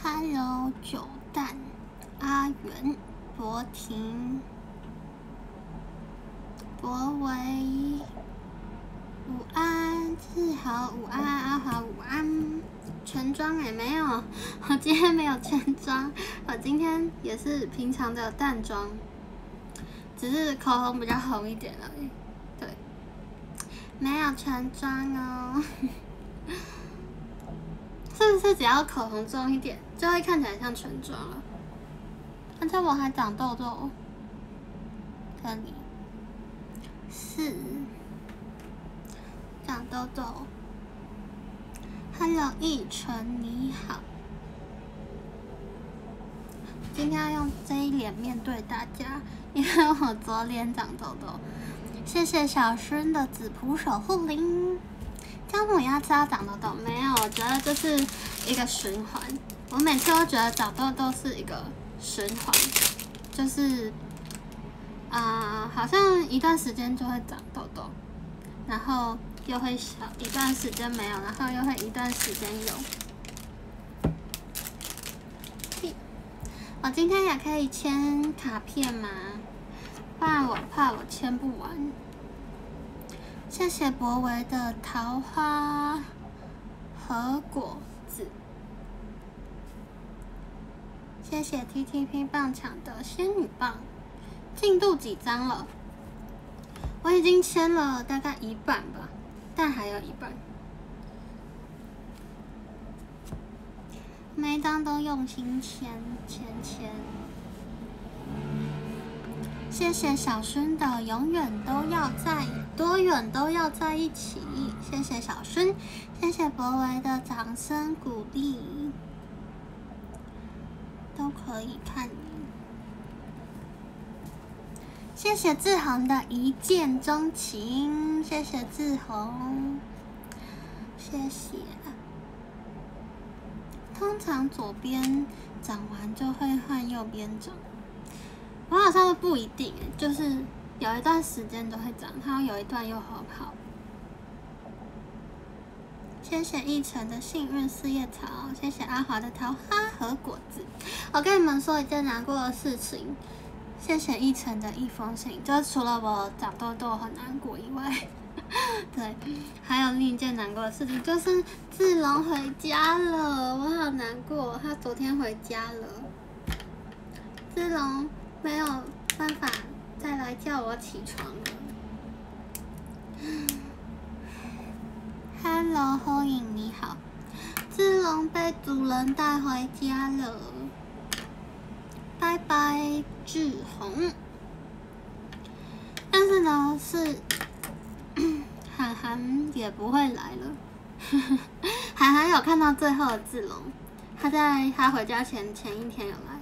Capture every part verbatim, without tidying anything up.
Hello， 九蛋、阿元、博婷、博维，午安，志豪，午安，阿华，午安。全妆也没有，我今天没有全妆，我今天也是平常的淡妆，只是口红比较红一点而已。对，没有全妆哦。是不是只要口红重一点，就会看起来像全妆了？而且我还长痘痘，这里是长痘痘。Hello， 奕晨你好，今天要用这一脸面对大家，因为我左脸长痘痘。谢谢小薰的紫蒲守护灵。姜母鸭知道长痘痘没有？我觉得这是一个循环。我每次都觉得长痘痘是一个循环，就是啊、呃，好像一段时间就会长痘痘，然后又会小一段时间没有，然后又会一段时间有。我今天也可以签卡片吗？不然我怕我签不完。谢谢博维的桃花和果子，谢谢 T T P 棒抢的仙女棒。进度几张了？我已经签了大概一半吧，但还有一半。每一张都用心签签签。谢谢小薰的永远都要在多远都要在一起，谢谢小薰，谢谢博维的掌声鼓励，都可以看你。谢谢志宏的一见钟情，谢谢志宏，谢谢。通常左边长完就会换右边长。我好像都不一定，就是有一段时间都会长，然后有一段又很好。谢谢奕晨的幸运四叶草，谢谢阿华的桃花和果子。我跟你们说一件难过的事情，谢谢奕晨的一封信，就是除了我长痘痘很难过以外，对，还有另一件难过的事情，就是志龙回家了，我好难过，他昨天回家了，志龙没有办法再来叫我起床了。Hello， 后影你好，志龙被主人带回家了，拜拜，志宏。但是呢，是涵涵也不会来了。涵涵有看到最后的志龙，他在他回家前前一天有来。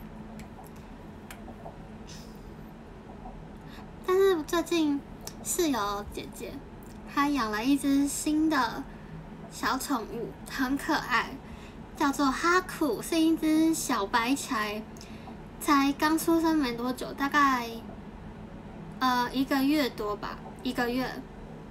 但是最近室友姐姐她养了一只新的小宠物，很可爱，叫做哈库，是一只小白柴，才刚出生没多久，大概呃一个月多吧，一个月，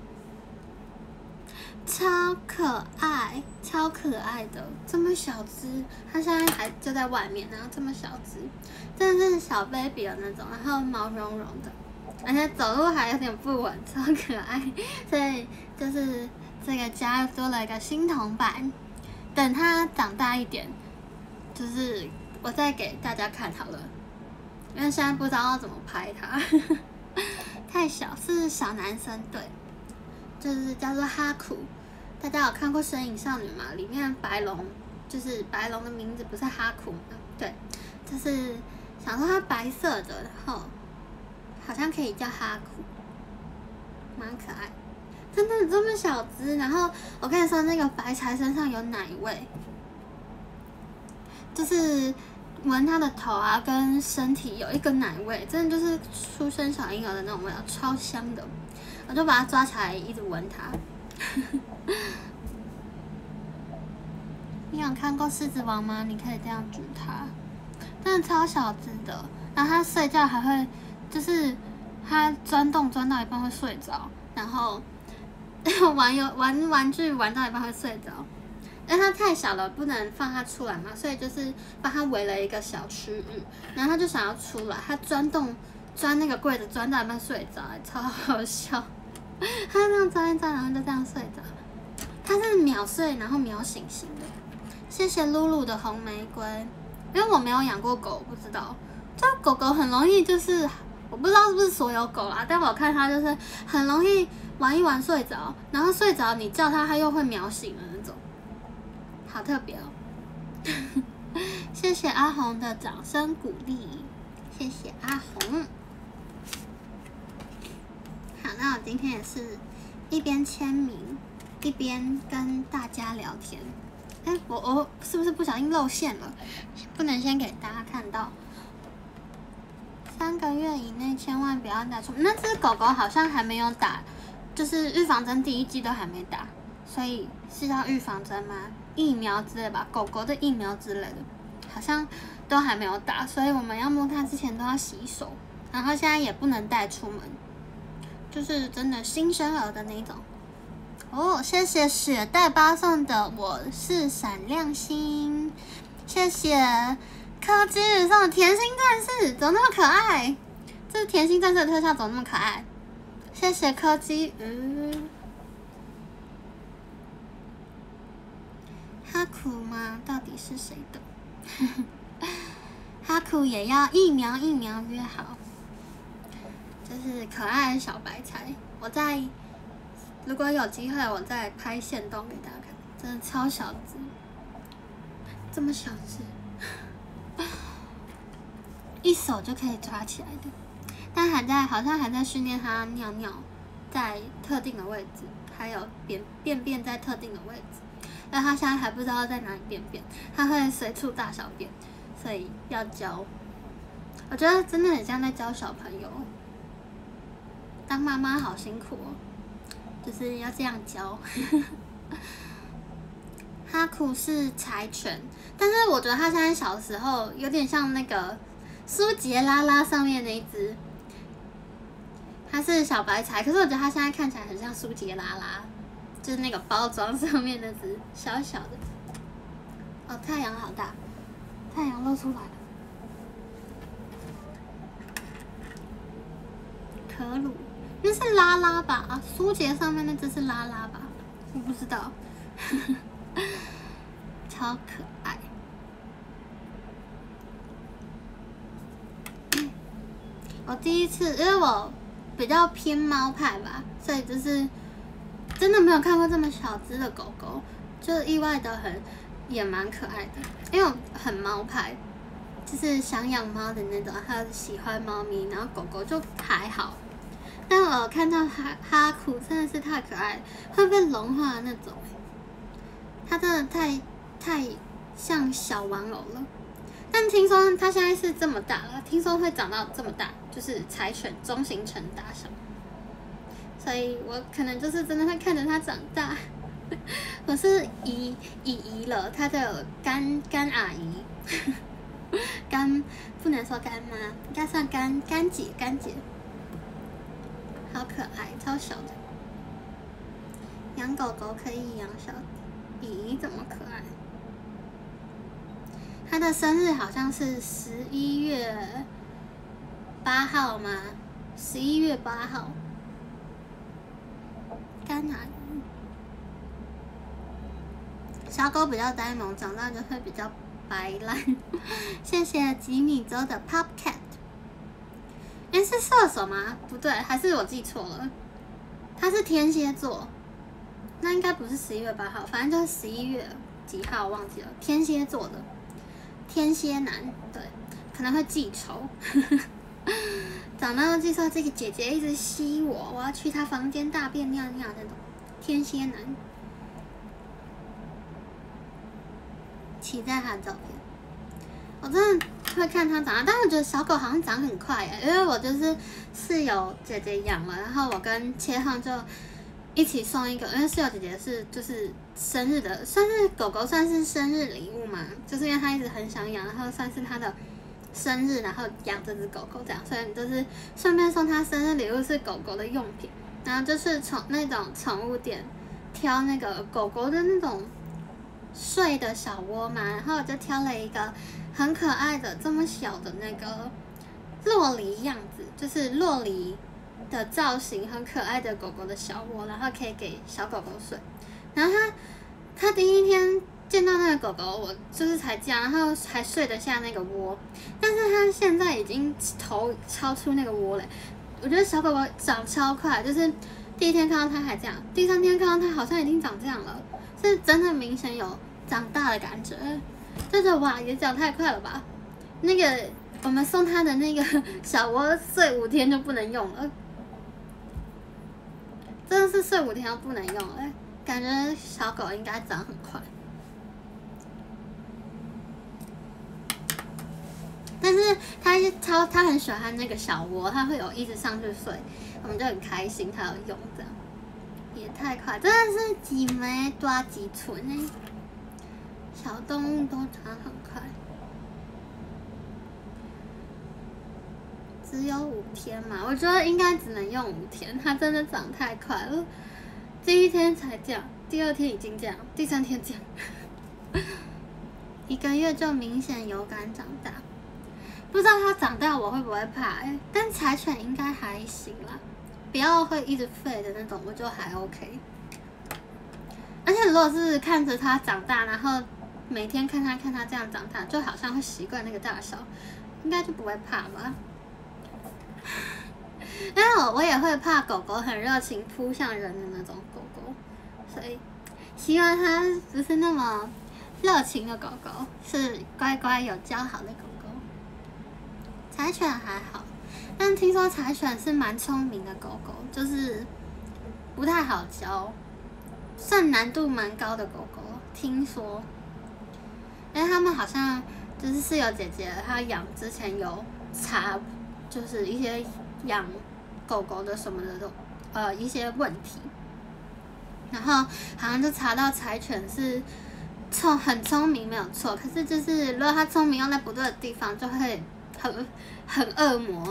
超可爱，超可爱的，这么小只，它现在还就在外面，然后这么小只，真的是小 baby 的那种，然后毛茸茸的。而且走路还有点不稳，超可爱，所以就是这个家多了一个新同伴。等它长大一点，就是我再给大家看好了，因为现在不知道要怎么拍它，太小，是小男生，对，就是叫做哈库。大家有看过《神隐少女》吗？里面白龙就是白龙的名字不是哈库吗？对，就是想说它白色的，然后。好像可以叫哈库，蛮可爱，真的这么小只。然后我跟你说，那个白柴身上有奶味，就是闻它的头啊跟身体有一个奶味，真的就是出生小婴儿的那种味道，超香的。我就把它抓起来，一直闻它。你有看过《狮子王》吗？你可以这样举它，真的超小只的。然后它睡觉还会。就是他钻洞钻到一半会睡着，然后玩游玩玩具玩到一半会睡着， 因为它太小了，不能放它出来嘛，所以就是帮它围了一个小区域，然后它就想要出来，它钻洞钻那个柜子钻到一半睡着，超好笑。它这样钻一钻，然后就这样睡着。它是秒睡然后秒醒型的。谢谢露露的红玫瑰，因为我没有养过狗，不知道。就狗狗很容易就是，我不知道是不是所有狗啦，但我看它就是很容易玩一玩睡着，然后睡着你叫它，它又会秒醒的那种，好特别哦。谢谢阿红的掌声鼓励，谢谢阿红。好，那我今天也是一边签名。一边跟大家聊天，哎、欸，我我是不是不小心露馅了？不能先给大家看到。三个月以内千万不要带出门。那只狗狗好像还没有打，就是预防针第一剂都还没打，所以是要预防针吗？疫苗之类吧，狗狗的疫苗之类的，好像都还没有打，所以我们要摸它之前都要洗手，然后现在也不能带出门，就是真的新生儿的那种。哦，谢谢雪代巴送的我是闪亮星，谢谢柯基宇送的甜心战士，怎么那么可爱？这甜心战士的特效怎么那么可爱？谢谢柯基宇。哈库吗？到底是谁的？哈库也要疫苗疫苗约好，就是可爱的小白菜，我在。如果有机会，我再拍限动给大家看，真的超小只，这么小只，一手就可以抓起来的。但还在，好像还在训练它尿尿在特定的位置，还有便便便在特定的位置。但它现在还不知道在哪里便便，它会随处大小便，所以要教。我觉得真的很像在教小朋友，当妈妈好辛苦哦。就是要这样教。哈库是柴犬，但是我觉得它现在小时候有点像那个苏杰拉拉上面那一只，它是小白柴，可是我觉得它现在看起来很像苏杰拉拉，就是那个包装上面那只小小的。哦，太阳好大，太阳露出来了。可鲁。那是拉拉吧？苏杰上面那只是拉拉吧？我不知道，超可爱。我第一次，因为我比较偏猫派吧，所以就是真的没有看过这么小只的狗狗，就意外的很，也蛮可爱的。因为我很猫派，就是想养猫的那种，还有喜欢猫咪，然后狗狗就还好。但我看到哈哈库真的是太可爱了，会被融化的那种，它真的太太像小玩偶了。但听说它现在是这么大了，听说会长到这么大，就是柴犬中型犬大小，所以我可能就是真的会看着它长大。我是姨姨姨了，它的干干阿姨，干不能说干妈，应该算干干姐干姐。好可爱，超小的。养狗狗可以养小，咦，怎么可爱？它的生日好像是十一月八号吗？十一月八号。干哪？小狗比较呆萌，长大就会比较白烂。谢谢吉米州的 Pop Cat。哎，是射手吗？不对，还是我记错了。他是天蝎座，那应该不是十一月八号，反正就是十一月几号忘记了。天蝎座的天蝎男，对，可能会记仇。长大就记说这个姐姐一直吸我，我要去她房间大便尿尿那种。天蝎男，期待他的照片。我真的会看它长大，但是我觉得小狗好像长很快耶，因为我就是室友姐姐养了，然后我跟切汉就一起送一个，因为室友姐姐是就是生日的，算是狗狗算是生日礼物嘛，就是因为她一直很想养，然后算是她的生日，然后养这只狗狗这样，所以就是顺便送她生日礼物是狗狗的用品，然后就是从那种宠物店挑那个狗狗的那种睡的小窝嘛，然后我就挑了一个很可爱的这么小的那个洛梨样子，就是洛梨的造型很可爱的狗狗的小窝，然后可以给小狗狗睡。然后它它第一天见到那个狗狗，我就是才这样，然后还睡得下那个窝，但是它现在已经头超出那个窝了。我觉得小狗狗长超快，就是第一天看到它还这样，第三天看到它好像已经长这样了，是真的明显有长大的感觉。真的哇，也长太快了吧？那个我们送它的那个小窝睡五天就不能用了，真的是睡五天就不能用了，感觉小狗应该长很快。但是他超他很喜欢那个小窝，他会有一直上去睡，我们就很开心他有用这样，也太快，真的是几枚多几寸呢，小动物都长很快，只有五天嘛，我觉得应该只能用五天，它真的长太快了，第一天才这样，第二天已经这样，第三天这样，一个月就明显有感长大。不知道它长大我会不会怕、欸？但柴犬应该还行啦，不要会一直吠的那种，我就还 OK。而且如果是看着它长大，然后每天看它看它这样长大，就好像会习惯那个大小，应该就不会怕吧。因为我我也会怕狗狗很热情扑向人的那种狗狗，所以希望它不是那么热情的狗狗，是乖乖有教好的狗狗。柴犬还好，但听说柴犬是蛮聪明的狗狗，就是不太好教，算难度蛮高的狗狗。听说，因为他们好像就是室友姐姐她养之前有查，就是一些养狗狗的什么的都呃一些问题，然后好像就查到柴犬是聪很聪明没有错，可是就是如果它聪明用在不对的地方，就会很很恶魔，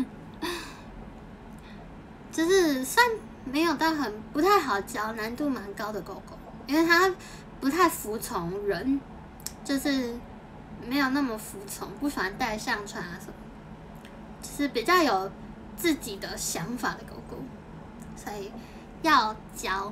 就是算没有到很不太好教，难度蛮高的狗狗，因为它不太服从人，就是没有那么服从，不喜欢带上船啊什么，就是比较有自己的想法的狗狗，所以要教。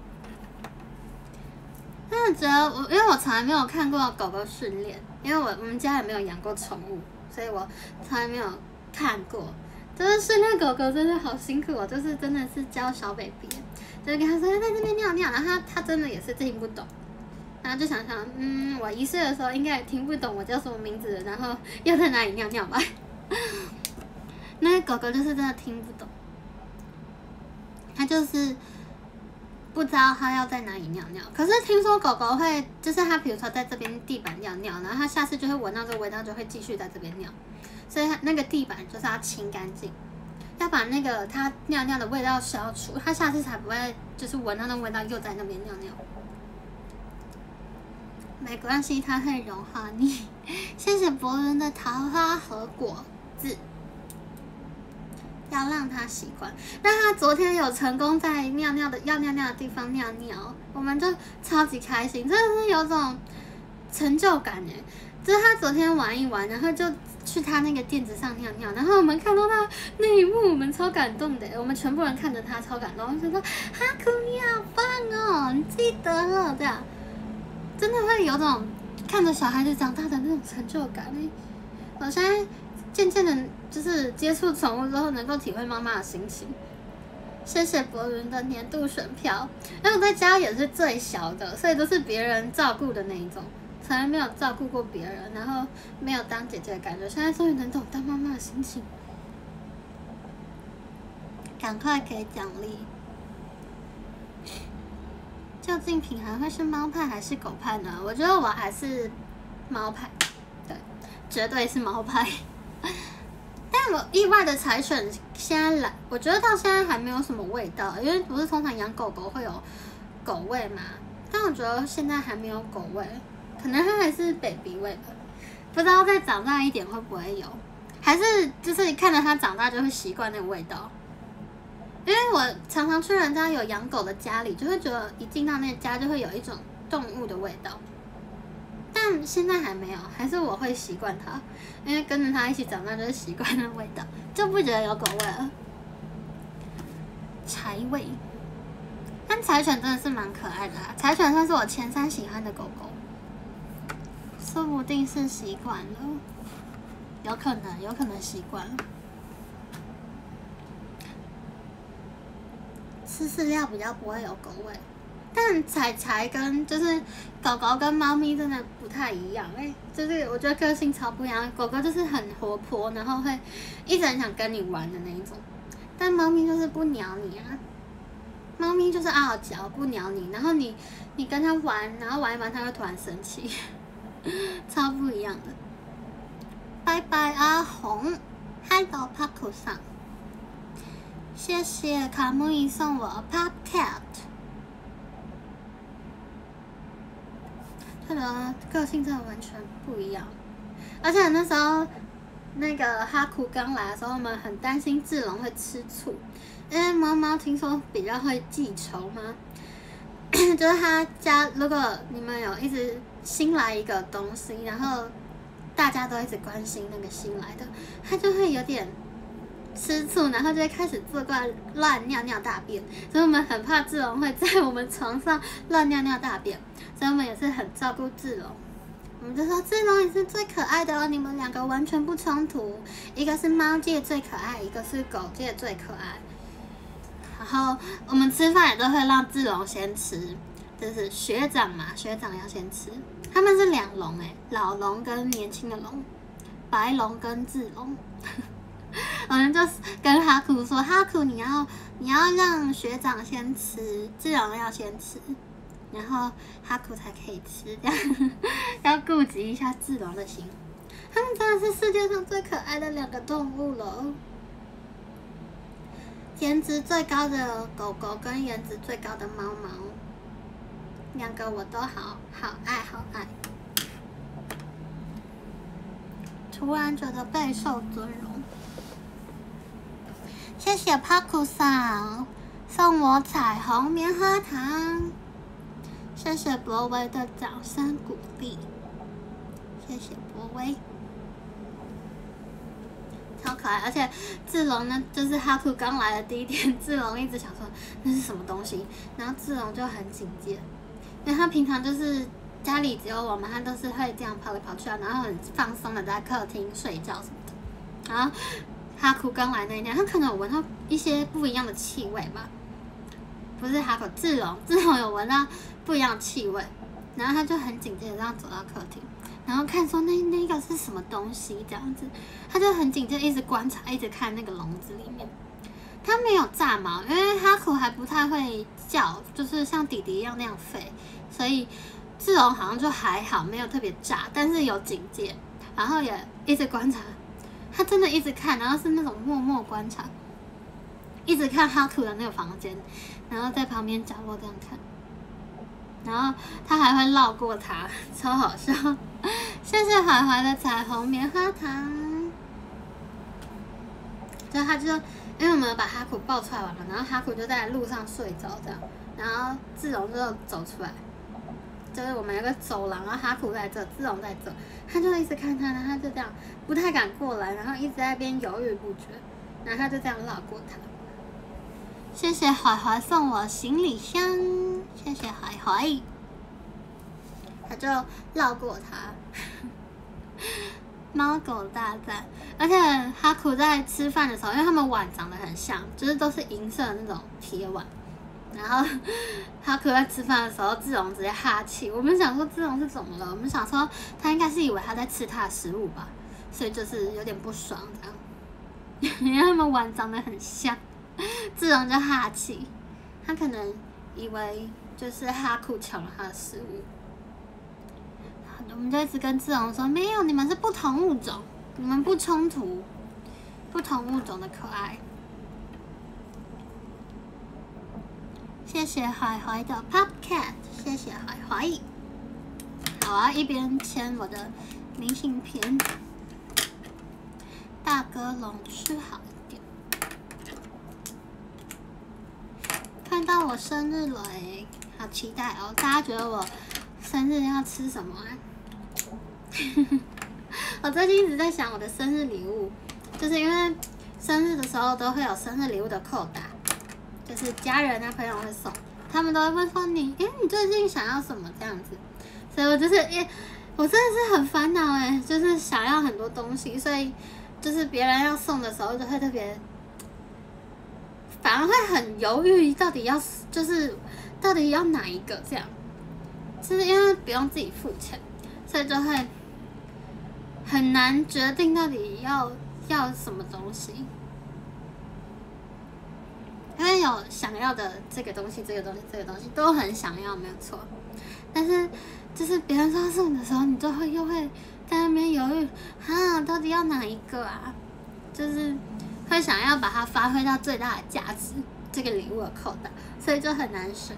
但我觉得我，因为我从来没有看过狗狗训练，因为我我们家也没有养过宠物，所以我从来没有看过。就是训练狗狗真的好辛苦哦，就是真的是教小 baby， 就是跟他说在这边尿尿，然后他他真的也是听不懂，然后就想想，嗯，我一岁的时候应该也听不懂我叫什么名字，然后要在哪里尿尿吧。那个狗狗就是真的听不懂，它就是不知道它要在哪里尿尿。可是听说狗狗会，就是它比如说在这边地板尿尿，然后它下次就会闻到这个味道，就会继续在这边尿。所以它那个地板就是要清干净，要把那个它尿尿的味道消除，它下次才不会就是闻到那味道又在那边尿尿。没关系，它会融化你。谢谢博伦的桃花和果子。要让他习惯。那他昨天有成功在尿尿的要尿尿的地方尿尿，我们就超级开心，真的是有种成就感耶。就是他昨天玩一玩，然后就去他那个垫子上尿尿，然后我们看到他那一幕，我们超感动的，我们全部人看着他超感动，就说哈库你好棒哦，你记得了，这样真的会有种看着小孩子长大的那种成就感耶。我现在渐渐的，就是接触宠物之后，能够体会妈妈的心情。谢谢博云的年度选票。那我在家也是最小的，所以都是别人照顾的那一种，从来没有照顾过别人，然后没有当姐姐的感觉。现在终于能懂当妈妈的心情。赶快给奖励。究竟品涵会是猫派还是狗派呢？我觉得我还是猫派，对，绝对是猫派。但我意外的柴犬现在来，我觉得到现在还没有什么味道，因为不是通常养狗狗会有狗味嘛？但我觉得现在还没有狗味，可能它还是 baby 味吧，不知道再长大一点会不会有，还是就是看着它长大就会习惯那个味道。因为我常常去人家有养狗的家里，就会觉得一进到那个家就会有一种动物的味道。但现在还没有，还是我会习惯它，因为跟着它一起长大，就是习惯那味道，就不觉得有狗味了。柴味，但柴犬真的是蛮可爱的啊，柴犬算是我前三喜欢的狗狗，说不定是习惯了，有可能，有可能习惯了。吃饲料比较不会有狗味。但柴柴跟就是狗狗跟猫咪真的不太一样哎、欸，就是我觉得个性超不一样。狗狗就是很活泼，然后会一直很想跟你玩的那一种，但猫咪就是不鸟你啊。猫咪就是傲娇不鸟你，然后你你跟它玩，然后玩一玩它会突然生气，超不一样的。拜拜阿红 ，Hello Paku 上，谢谢卡木伊送我 Pop Cat。他的个性真的完全不一样，而且那时候那个哈库刚来的时候，我们很担心志龙会吃醋，因为猫猫听说比较会记仇嘛，就是他家如果你们有一直新来一个东西，然后大家都一直关心那个新来的，他就会有点吃醋，然后就会开始作怪乱尿尿大便，所以我们很怕志龙会在我们床上乱尿尿大便，所以我们也是很照顾志龙。我们就说志龙也是最可爱的哦，你们两个完全不冲突，一个是猫界最可爱，一个是狗界最可爱。然后我们吃饭也都会让志龙先吃，就是学长嘛，学长要先吃。他们是两龙哎，老龙跟年轻的龙，白龙跟志龙。我们就跟哈库说，哈库你要你要让学长先吃，志龙要先吃，然后哈库才可以吃，这样要顾及一下志龙的心。他们真的是世界上最可爱的两个动物了，颜值最高的狗狗跟颜值最高的猫猫，两个我都好好爱好爱。突然觉得备受尊荣。谢谢 Paku 桑送我彩虹棉花糖，谢谢博威的掌声鼓励，谢谢博威，超可爱。而且志龙呢，就是哈库刚来的第一天，志龙一直想说那是什么东西，然后志龙就很警戒，因为他平常就是家里只有我们，他都是会这样跑来跑去啊，然后很放松的在客厅睡觉什么的，然后。哈库刚来那一天，他可能有闻到一些不一样的气味吧，不是哈库，志龙，志龙有闻到不一样的气味，然后他就很警戒的这样走到客厅，然后看说那那个是什么东西这样子，他就很警戒，一直观察，一直看那个笼子里面，他没有炸毛，因为哈库还不太会叫，就是像弟弟一样那样吠，所以志龙好像就还好，没有特别炸，但是有警戒，然后也一直观察。他真的一直看，然后是那种默默观察，一直看哈库的那个房间，然后在旁边角落这样看，然后他还会绕过他，超好笑。谢谢怀怀的彩虹棉花糖。就他就因为我们把哈库抱出来玩了，然后哈库就在路上睡着这样，然后志龙就走出来。就是我们有个走廊，然后哈库在这，志龙在这，他就一直看他，然后他就这样不太敢过来，然后一直在那边犹豫不决，然后他就这样绕过他。谢谢怀怀送我行李箱，谢谢怀怀，他就绕过他。猫狗大战，而且哈库在吃饭的时候，因为他们碗长得很像，就是都是银色的那种铁碗。然后哈库在吃饭的时候，志龙直接哈气。我们想说志龙是怎么了？我们想说他应该是以为他在吃他的食物吧，所以就是有点不爽这样。因为他们碗长得很像，志龙就哈气，他可能以为就是哈库抢了他的食物。我们就一直跟志龙说，没有，你们是不同物种，你们不冲突，不同物种的可爱。谢谢怀怀的 Pop Cat， 谢谢怀怀。好啊，一边签我的明信片。大哥龙吃好一点。看到我生日了哎，好期待哦！大家觉得我生日要吃什么啊？我最近一直在想我的生日礼物，就是因为生日的时候都会有生日礼物的扣打，就是家人啊朋友会送，他们都会问说你，哎、欸，你最近想要什么这样子，所以我就是，哎、欸，我真的是很烦恼哎，就是想要很多东西，所以就是别人要送的时候就会特别，反而会很犹豫，到底要就是到底要哪一个这样，就是因为不用自己付钱，所以就会很难决定到底要要什么东西。因为有想要的这个东西、这个东西、这个东西都很想要，没有错。但是就是别人说送的时候，你就会又会在那边犹豫，哈，到底要哪一个啊？就是会想要把它发挥到最大的价值，这个礼物的扣打，所以就很难选。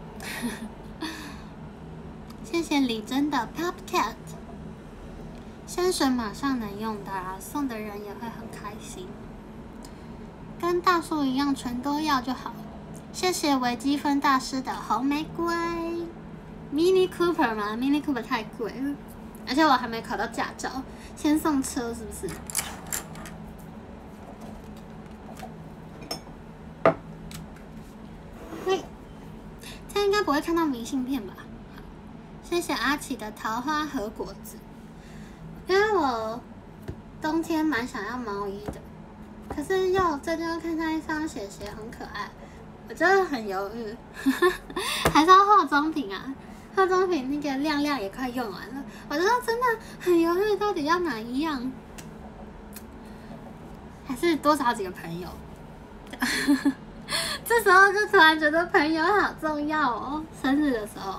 谢谢李真的 Popcat， 先选马上能用的啊，送的人也会很开心。跟大叔一样，全都要就好。谢谢微积分大师的红玫瑰。Mini Cooper 吗 ？Mini Cooper 太贵了，而且我还没考到驾照，先送车是不是？嘿，这样应该不会看到明信片吧？谢谢阿奇的桃花和果子，因为我冬天蛮想要毛衣的。可是又最近又看到一双鞋鞋很可爱，我真的很犹豫，还是要化妆品啊？化妆品那个亮亮也快用完了，我真的真的很犹豫，到底要哪一样？还是多找几个朋友？这时候就突然觉得朋友好重要哦，生日的时候。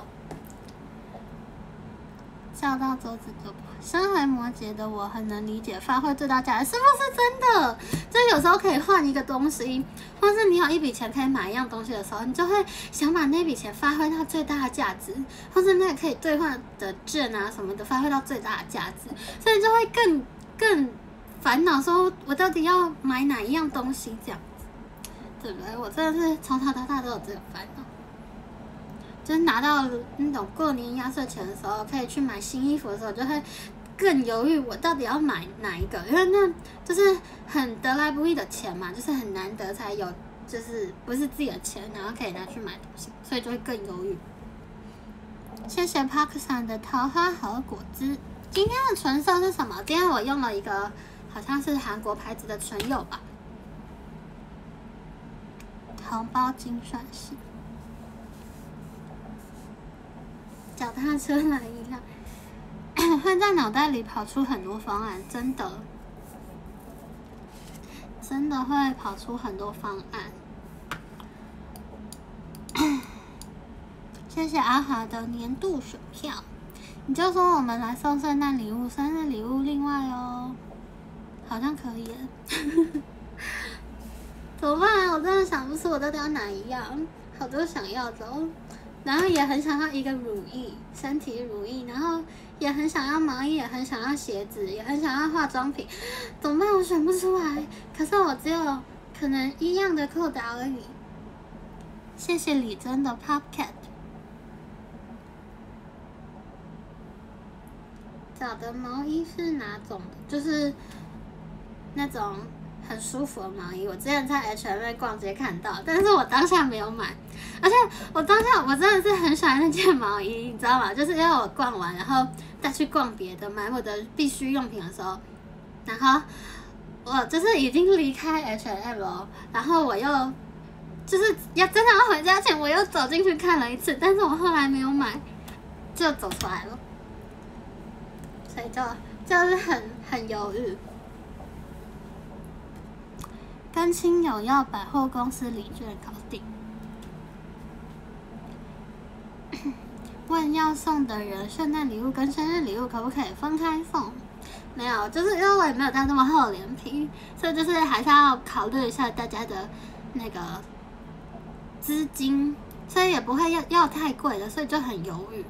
笑到周子哥，身为摩羯的我很能理解发挥最大价值，是不是真的？就有时候可以换一个东西，或是你有一笔钱可以买一样东西的时候，你就会想把那笔钱发挥到最大的价值，或是那个可以兑换的券啊什么的发挥到最大的价值，所以就会更更烦恼，说我到底要买哪一样东西这样子，对不对？我真的是从小到大都有这个烦恼。就是拿到那种过年压岁钱的时候，可以去买新衣服的时候，就会更犹豫我到底要买哪一个，因为那就是很得来不易的钱嘛，就是很难得才有，就是不是自己的钱，然后可以拿去买东西，所以就会更犹豫。谢谢 Parkson 的桃花和果汁。今天的唇色是什么？今天我用了一个好像是韩国牌子的唇釉吧，桃包精算是。脚踏车来一辆，会在脑袋里跑出很多方案，真的，真的会跑出很多方案。谢谢阿华的年度选票，你就说我们来送圣诞礼物、生日礼物另外哦，好像可以耶。怎么办啊？我真的想不出我到底要哪一样，好多想要的哦。然后也很想要一个乳液，身体乳液，然后也很想要毛衣，也很想要鞋子，也很想要化妆品，怎么办？我选不出来。可是我只有可能一样的扣打而已。谢谢李真的 Popcat。找的毛衣是哪种的？就是那种很舒服的毛衣。我之前在 H and M 逛街看到，但是我当下没有买。而且我当下我真的是很喜欢那件毛衣，你知道吗？就是因为我逛完，然后再去逛别的，买我的必需用品的时候，然后我就是已经离开 H and M 了，然后我又就是要真的要回家前，我又走进去看了一次，但是我后来没有买，就走出来了，所以就就是很很犹豫。跟亲友要百货公司礼券搞定。问要送的人，圣诞礼物跟生日礼物可不可以分开送？没有，就是因为我也没有到那么厚脸皮，所以就是还是要考虑一下大家的那个资金，所以也不会要要太贵的，所以就很犹豫。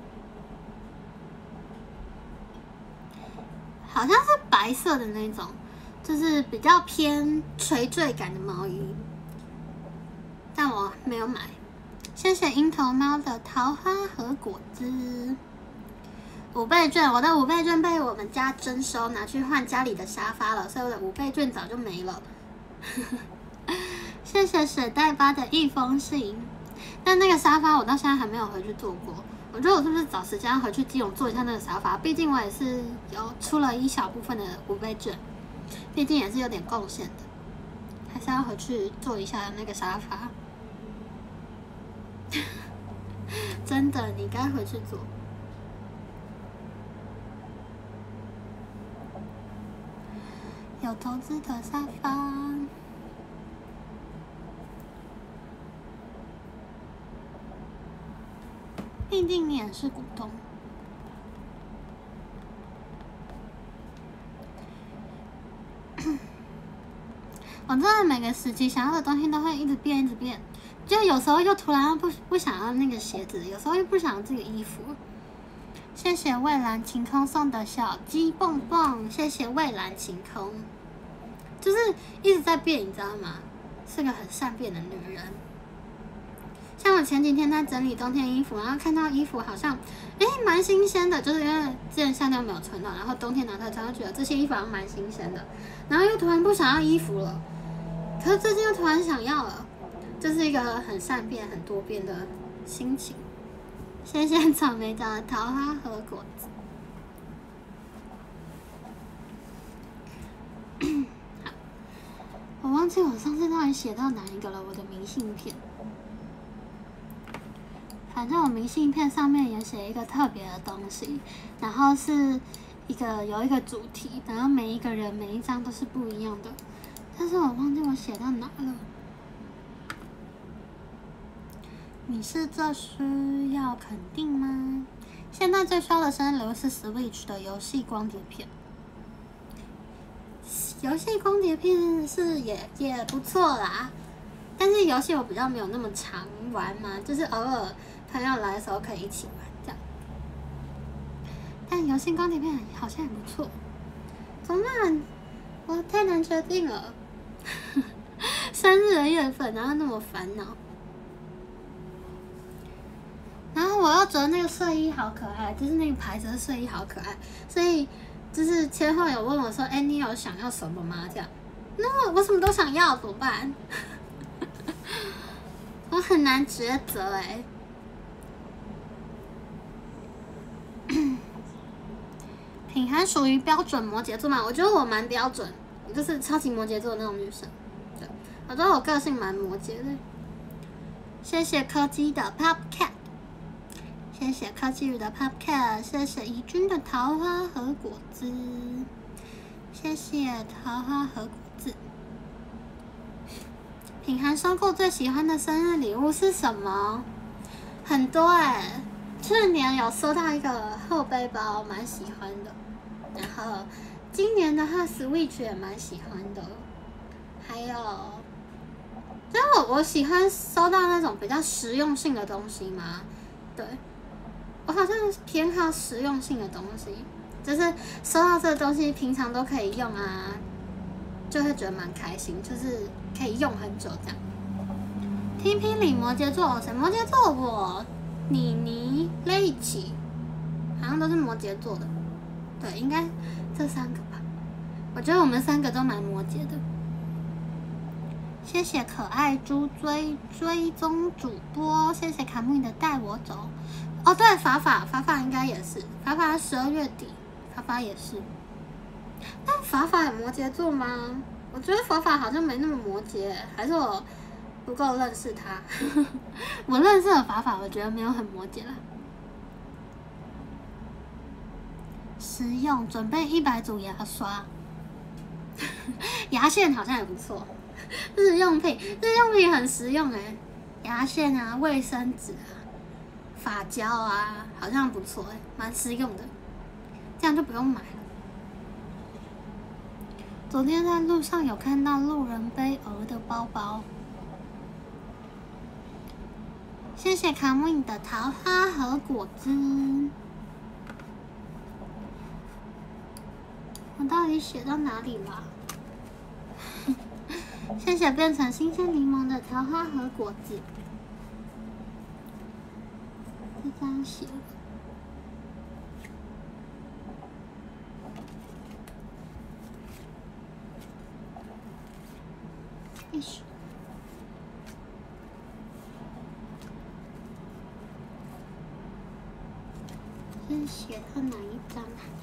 好像是白色的那种，就是比较偏垂坠感的毛衣，但我没有买。谢谢樱桃猫的桃花和果汁。 五倍券，我的五倍券被我们家征收，拿去换家里的沙发了，所以我的五倍券早就没了。谢谢水袋巴的一封信，但那个沙发我到现在还没有回去坐过。我觉得我是不是找时间回去基隆坐一下那个沙发？毕竟我也是有出了一小部分的五倍券，毕竟也是有点贡献的，还是要回去坐一下那个沙发。真的，你该回去坐。有投资的沙发。毕竟你也是股东。我真的每个时期想要的东西都会一直变，一直变。就有时候又突然不不想要那个鞋子，有时候又不想要这个衣服。谢谢蔚蓝晴空送的小鸡蹦蹦，谢谢蔚蓝晴空，就是一直在变，你知道吗？是个很善变的女人。像我前几天在整理冬天衣服，然后看到衣服好像，哎，蛮新鲜的，就是因为之前夏天没有穿到，然后冬天拿出来穿，就觉得这些衣服好像蛮新鲜的，然后又突然不想要衣服了，可是最近又突然想要了，这是一个很善变、很多变的心情。谢谢草莓酱的桃花和果子。好，我忘记我上次到底写到哪一个了，我的明信片。反正我明信片上面也写一个特别的东西，然后是一个有一个主题，然后每一个人每一张都是不一样的，但是我忘记我写到哪了。你是这需要肯定吗？现在最需要的生日礼物是 Switch 的游戏光碟片。游戏光碟片是也也不错啦，但是游戏我比较没有那么常玩嘛，就是偶尔朋友来的时候可以一起玩这样。但游戏光碟片好像也不错，怎么办？我太难决定了。生日的月份，然后那么烦恼。然后我要折那个睡衣好可爱，就是那个牌子的睡衣好可爱，所以就是千后有问我说：“哎、欸，你有想要什么吗？”这样，那我什么都想要，怎么办？我很难抉择哎。品涵属于标准摩羯座嘛？我觉得我蛮标准，我就是超级摩羯座的那种女生。对，我觉得我个性蛮摩羯的。谢谢柯基的 Pop Cat。谢谢科技宇的 Popcat， 谢谢怡君的桃花和果子，谢谢桃花和果子。品涵收过最喜欢的生日礼物是什么？很多哎、欸，去年有收到一个后背包，蛮喜欢的。然后今年的话 ，Switch 也蛮喜欢的。还有，因为我我喜欢收到那种比较实用性的东西嘛，对。我好像偏好实用性的东西，就是收到这个东西，平常都可以用啊，就会觉得蛮开心，就是可以用很久这样。听评理摩羯座谁？摩羯座我、妮妮、雷奇，好像都是摩羯座的，对，应该这三个吧。我觉得我们三个都蛮摩羯的。谢谢可爱猪追追踪主播，谢谢卡木尼的带我走。哦，对，法法法法应该也是，法法十二月底，法法也是。但法法有摩羯座吗？我觉得法法好像没那么摩羯，还是我不够认识他。我认识的法法，我觉得没有很摩羯啦。实用，准备一百组牙刷，牙线好像也不错。日用品，日用品很实用哎、欸，牙线啊，卫生纸啊。发胶啊，好像不错哎、欸，蛮实用的，这样就不用买了。昨天在路上有看到路人背鹅的包包，谢谢卡木影的桃花和果子。我到底写到哪里了？谢谢变成新鲜柠檬的桃花和果子。这张写了， 一手。是写到哪一张啊？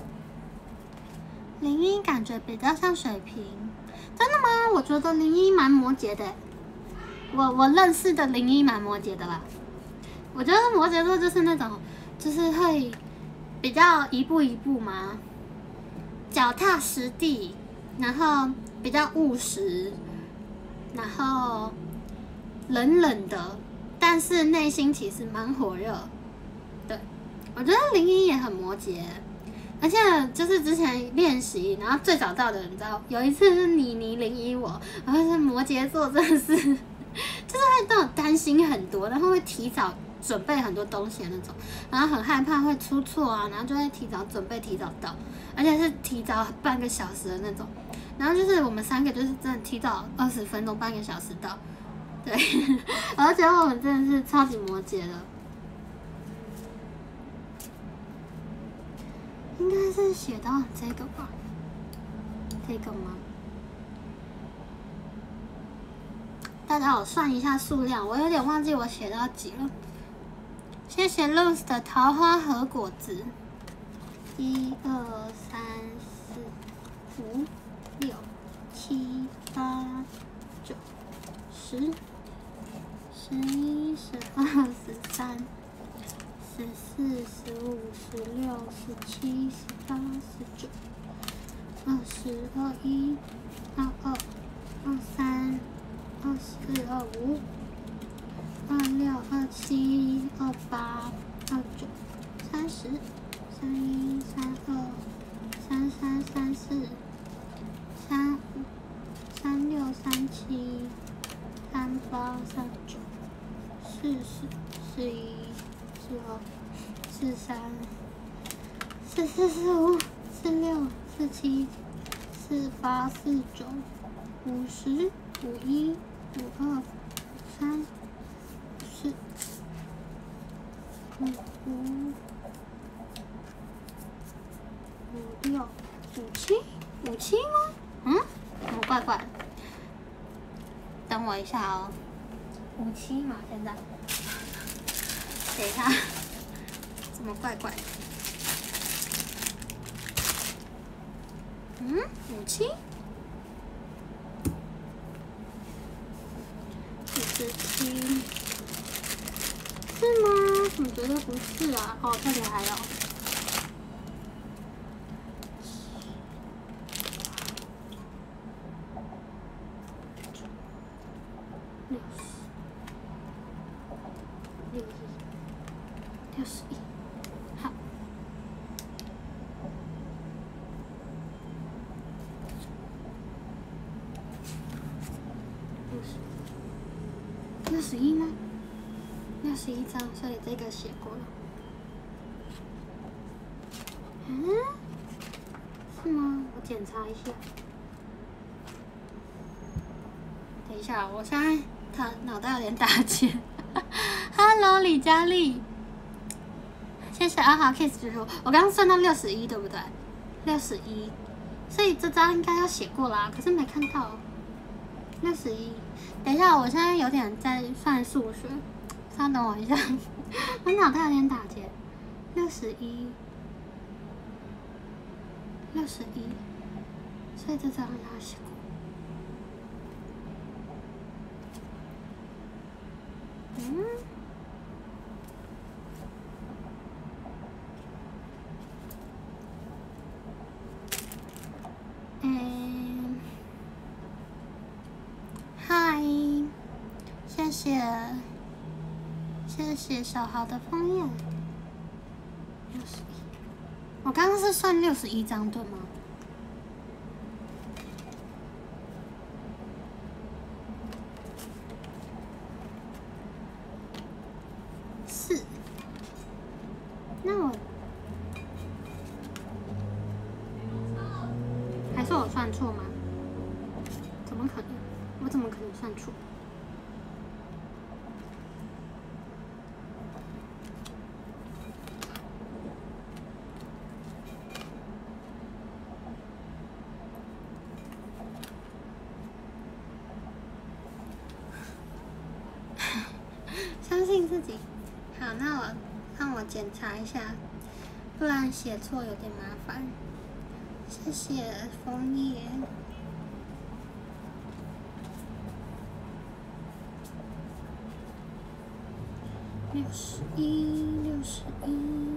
零一感觉比较像水瓶，真的吗？我觉得零一蛮摩羯的。我我认识的零一蛮摩羯的啦。我觉得摩羯座就是那种，就是会比较一步一步嘛，脚踏实地，然后比较务实，然后冷冷的，但是内心其实蛮火热。对，我觉得零一也很摩羯。而且就是之前练习，然后最早到的，你知道，有一次是妮妮零一我，然后是摩羯座，真的是，就是会那种担心很多，然后会提早准备很多东西的那种，然后很害怕会出错啊，然后就会提早准备，提早到，而且是提早半个小时的那种。然后就是我们三个就是真的提早二十分钟，半个小时到，对，而且我们真的是超级摩羯的。应该是写到这个吧？这个吗？大家我算一下数量，我有点忘记我写到几了。谢谢 Rose 的桃花和果子，一二三四五六七八九十十一十二十三。十四、十五、十六、十七、十八、十九、二十、二一、二二、二三、二四、二五、二六、二七、二八、二九、三十、三一、三二、三三、三四、三五、三六、三七、三八、三九、四十、四一。四二、四三、四四、四五、四六、四七、四八、四九、五十、五一、五二、三、四、五五、五六、五七、五七吗？嗯，怎么怪怪的？等我一下哦，五七嘛，现在。等一下，怎么怪怪的？嗯，五七，五十七，是吗？我觉得不是啊。哦，这里还有六十、六一。六十一，好。六十，六十一吗？六十一张，所以这个写过了。嗯，是吗？我检查一下。等一下，我现在他脑袋有点打结。Hello， 李佳丽。谢谢阿豪 kiss 蜘蛛，我刚刚算到六十一，对不对？六十一，所以这张应该要写过啦，可是没看到。六十一，等一下，我现在有点在算数学，稍等我一下，我脑袋有点打结。六十一，六十一，所以这张要写过。嗯。嗯，嗨，谢谢，谢谢小豪的枫叶。六十一，我刚刚是算六十一张对吗？是，那我。还是我算错吗？怎么可能？我怎么可能算错？ 自己。好，那我让我检查一下，不然写错有点麻烦。谢谢枫叶。六十一，六十一。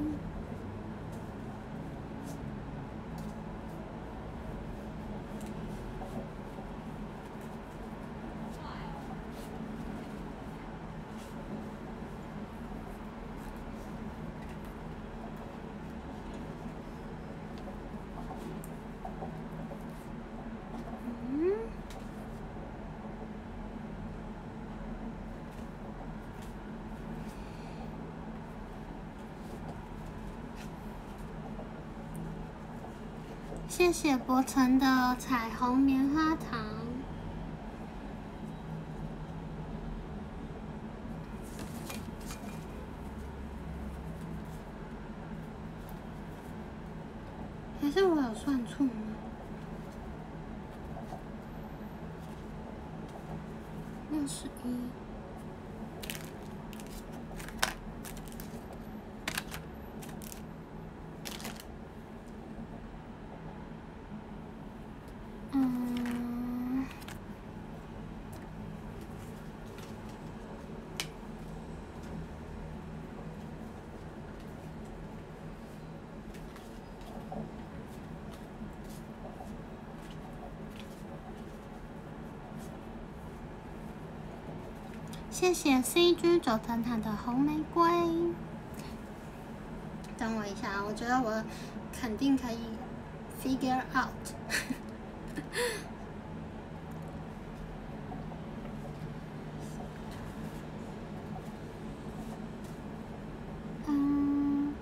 谢谢博成的彩虹棉花糖。还是我有算错吗？六十一。嗯。谢谢 C G 九层塔的红玫瑰。等我一下，我觉得我肯定可以 figure out 。嗯。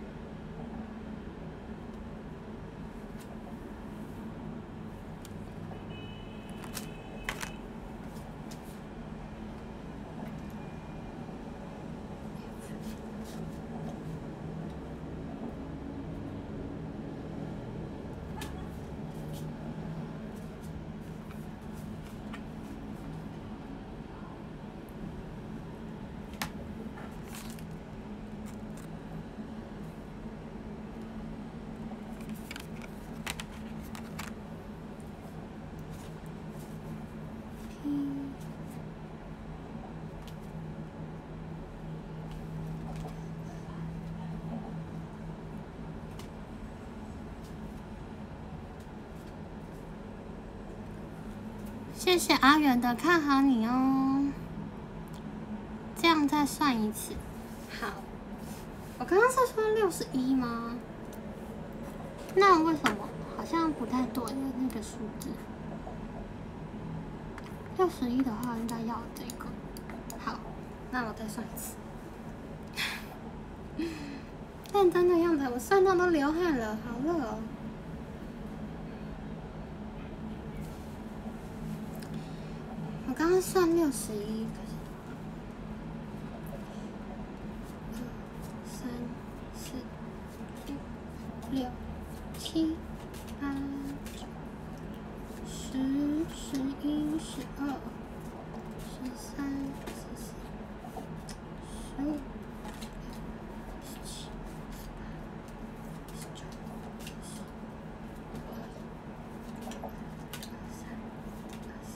谢谢阿远的看好你哦，这样再算一次。好，我刚刚是说六十一吗？那为什么好像不太对那个数字？六十一的话应该要这个。好，那我再算一次。认真的样子，我算到都流汗了，好热哦。我刚刚算六十一，可是二、三、四、五、六、七、八、九、十、十一、十二、十三、十四、十五、十七、十八、十九、二十、二一、二三、二四。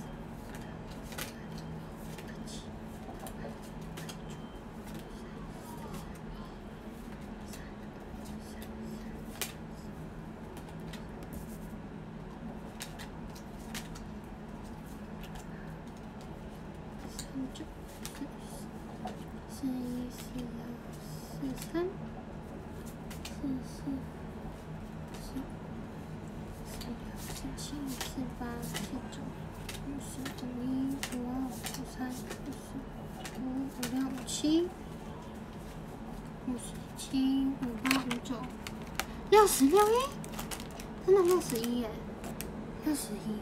九、四、四一、四二、四三、四四、四五、四六、四七、四八、四九、五十、五一、五二、五三、五四、五五、五六、五七、五十七、五八、五九、六十六耶！真的六十一耶，六十一。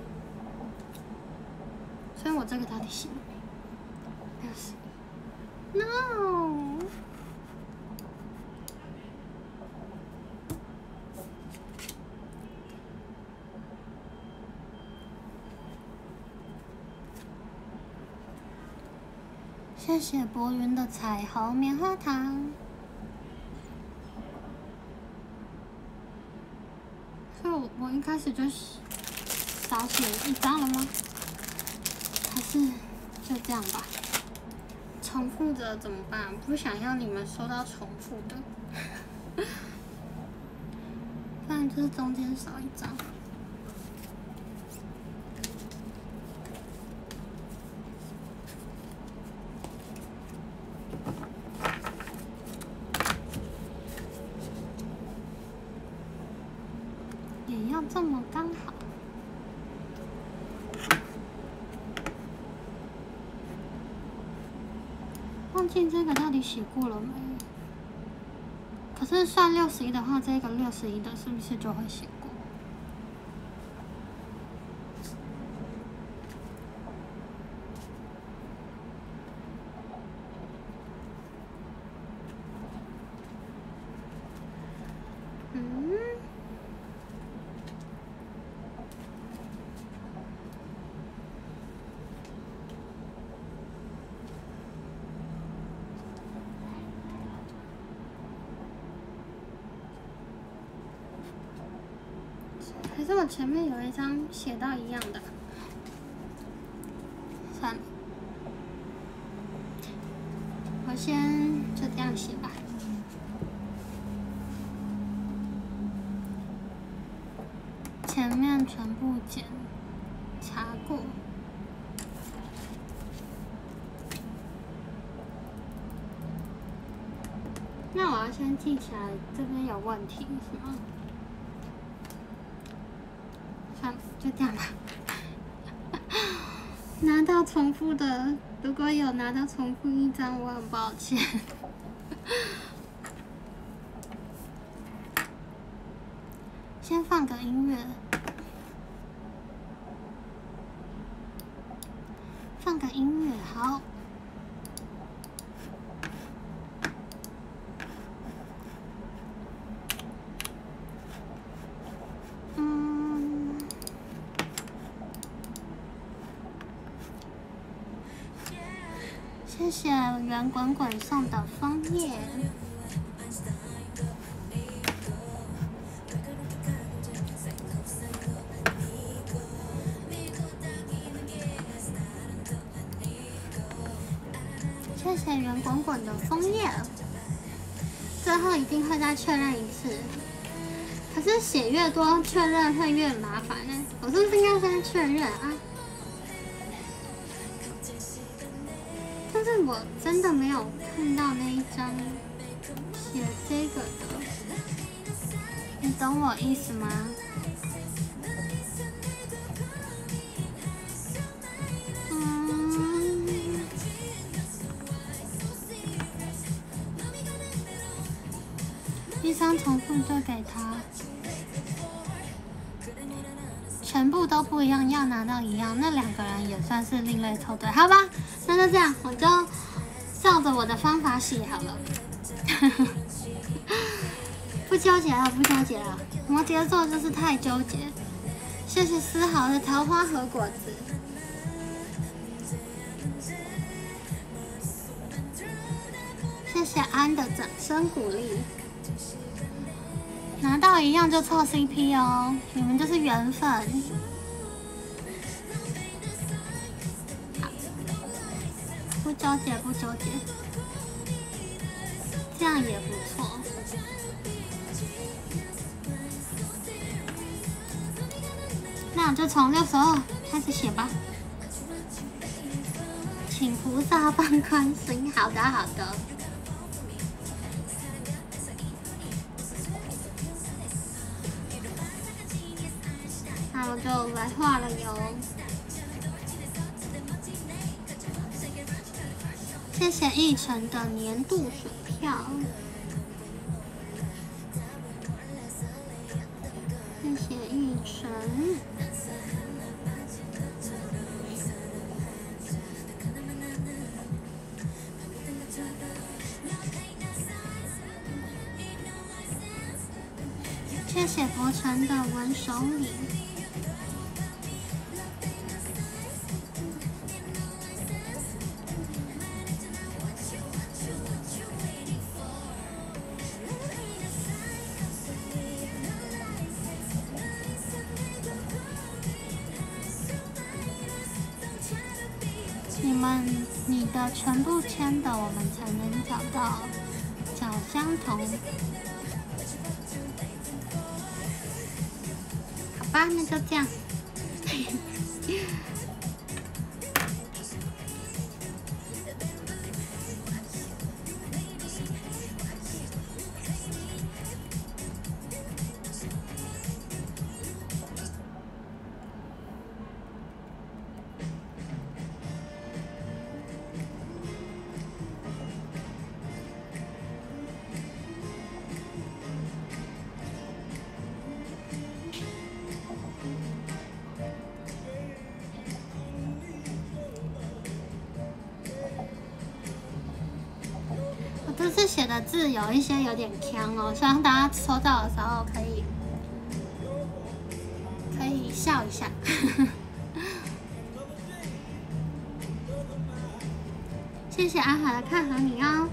所以我这个到底行吗？六十一 ，no。 谢谢博云的彩虹棉花糖。所以我我一开始就是少写一张了吗？还是就这样吧？重复的怎么办？不想要你们收到重复的，不然就是中间少一张。也要这么刚好。忘记这个到底写过了没？可是算六十一的话，这个六十一的是不是就会写过？嗯。可是我前面有一张写到一样的，算了，我先就这样写吧。前面全部检查过，那我要先记起来这边有问题是吗？就这样吧。拿到重复的，如果有拿到重复一张，我很抱歉。先放个音乐，放个音乐，好。谢谢圆滚滚送的枫叶。谢谢圆滚滚的枫叶。最后一定会再确认一次。可是写越多，确认会越麻烦呢。我是不是应该先确认啊？但是我真的没有看到那一张写这个的，你懂我意思吗？嗯，一张重复就给他，全部都不一样，要拿到一样，那两个人也算是另类凑对，好吧？那就这样，我就照着我的方法写好了，不纠结了，不纠结了。摩羯座就是太纠结。谢谢丝毫的桃花和果子，谢谢安的掌声鼓励。拿到一样就凑 C P 哦，你们就是缘分。不纠结，不纠结，这样也不错。那我就从六十二开始写吧。请菩萨放宽心。好的，好的。那我就来画了哟。谢谢奕晨的年度水票，谢谢奕晨。谢谢博成的文手礼。 你们你的全部签的，我们才能找到找相同。好吧，那就这样。这次写的字有一些有点呛哦，希望大家收到的时候可以可以笑一下。谢谢阿海的看好你哦。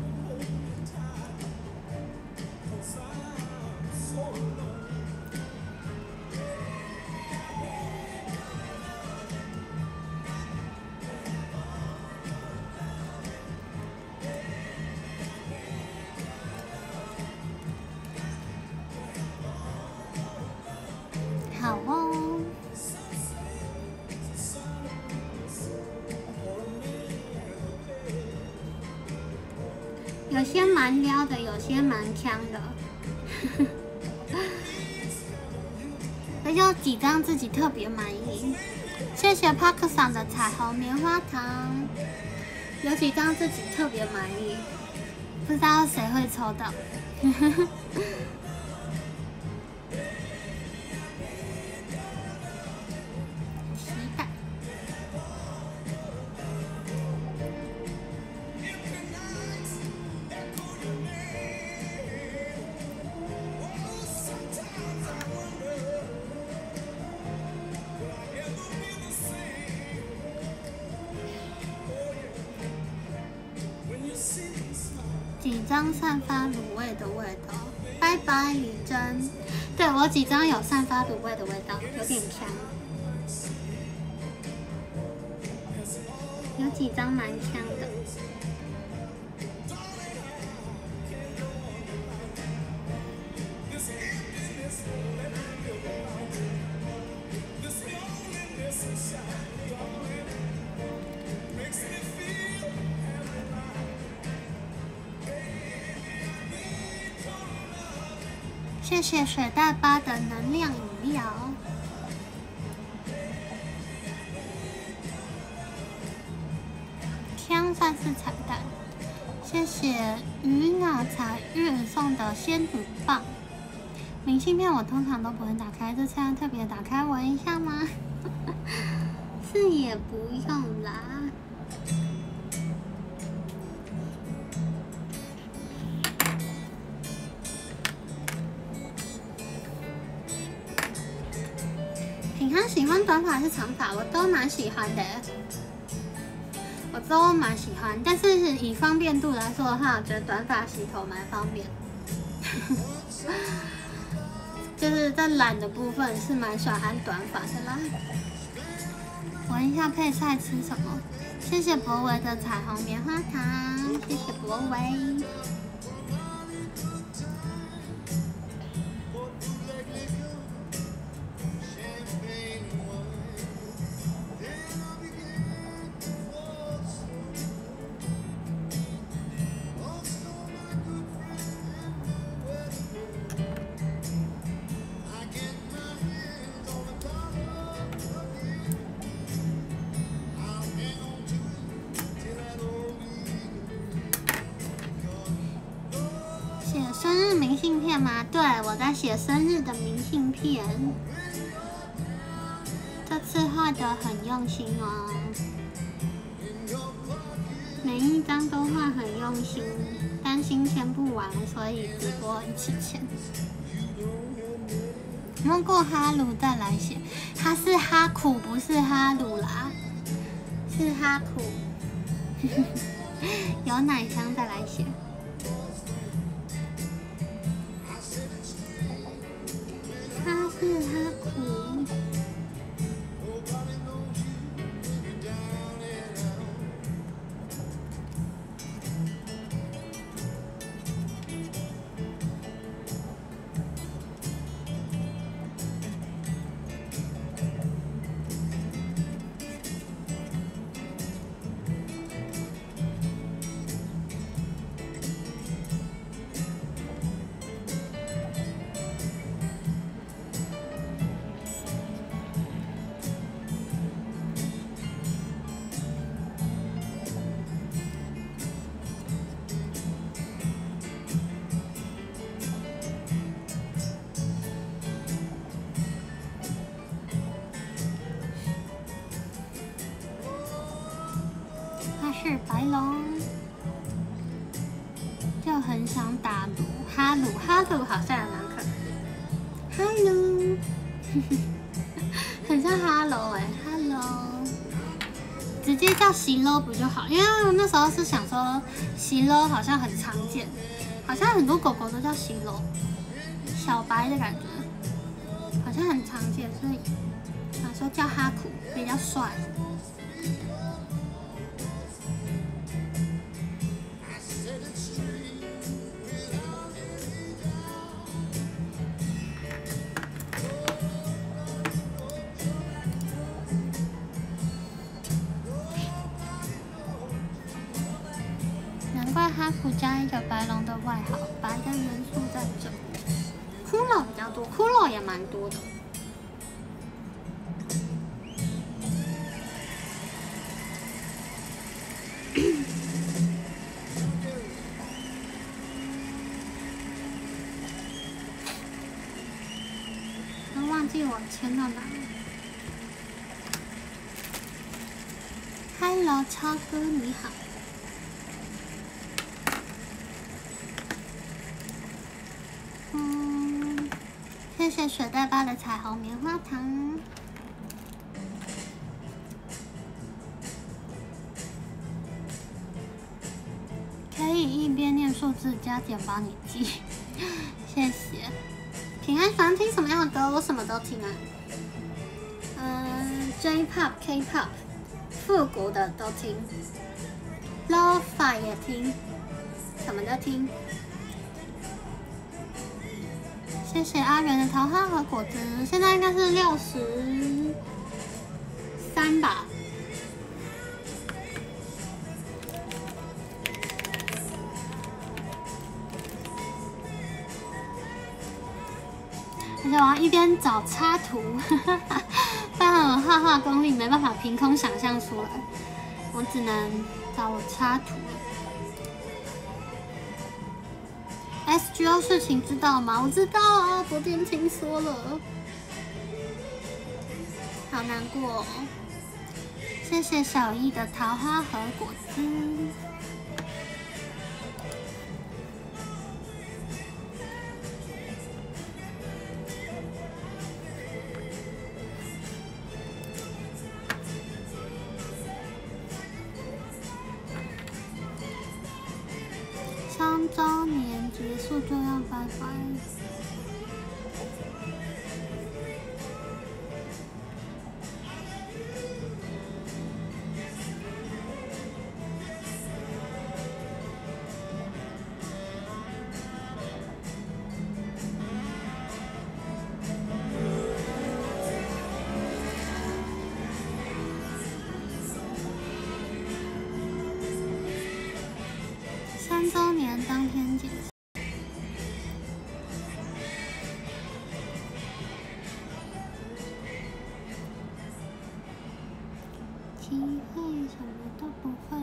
好哦，有些蛮撩的，有些蛮呛的，而有几张自己特别满意。谢谢 Park 桑的彩虹棉花糖，有几张自己特别满意，不知道谁会抽到。几张散发卤味的味道，拜拜李真。对我几张有散发卤味的味道，有点香。有几张蛮香的。谢谢水袋吧的能量饮料，香算是彩蛋。谢谢鱼脑彩月送的仙女棒。明信片我通常都不会打开，这次要特别打开闻一下吗？是也不用啦。品康喜欢短发还是长发？我都蛮喜欢的，我都蛮喜欢。但是以方便度来说的话，我觉得短发洗头蛮方便。就是在懒的部分是蛮喜欢短发的啦。闻一下配菜吃什么？谢谢博维的彩虹棉花糖，谢谢博维。生日明信片吗？对，我在写生日的明信片，这次画的很用心哦，每一张都画很用心，担心签不完，所以直播一起签。摸过哈鲁再来写，它是哈苦不是哈鲁啦，是哈苦，有奶香再来写。它是哈苦， 是白龙，就很想打撸哈鲁，哈鲁好像也蛮可爱。哈喽，很像哈喽哎，哈喽，直接叫席喽不就好？因为我那时候是想说席喽好像很常见，好像很多狗狗都叫席喽，小白的感觉，好像很常见，所以想说叫哈苦比较帅。哈苦加一个白龙的外号，白的元素在这。骷髅比较多，骷髅也蛮多的。都忘记我签到哪了。Hello， 超哥你好。谢谢雪代巴的彩虹棉花糖。可以一边念数字加减帮你记，谢谢。平安喜欢听什么样的歌？我什么都听啊。嗯 ，J-pop、K-pop， 复古的都听 ，Lo-fi 也听，什么都听。谢谢阿元的桃花和果汁，现在应该是六十三吧。而且我要一边找插图，不然我画画功力没办法凭空想象出来，我只能找我插图。S G O 事情知道吗？我知道啊，昨天听说了，好难过哦。谢谢小易的桃花和果汁。三周年结束就要拜拜。三周年当天结束。体会什么都不会。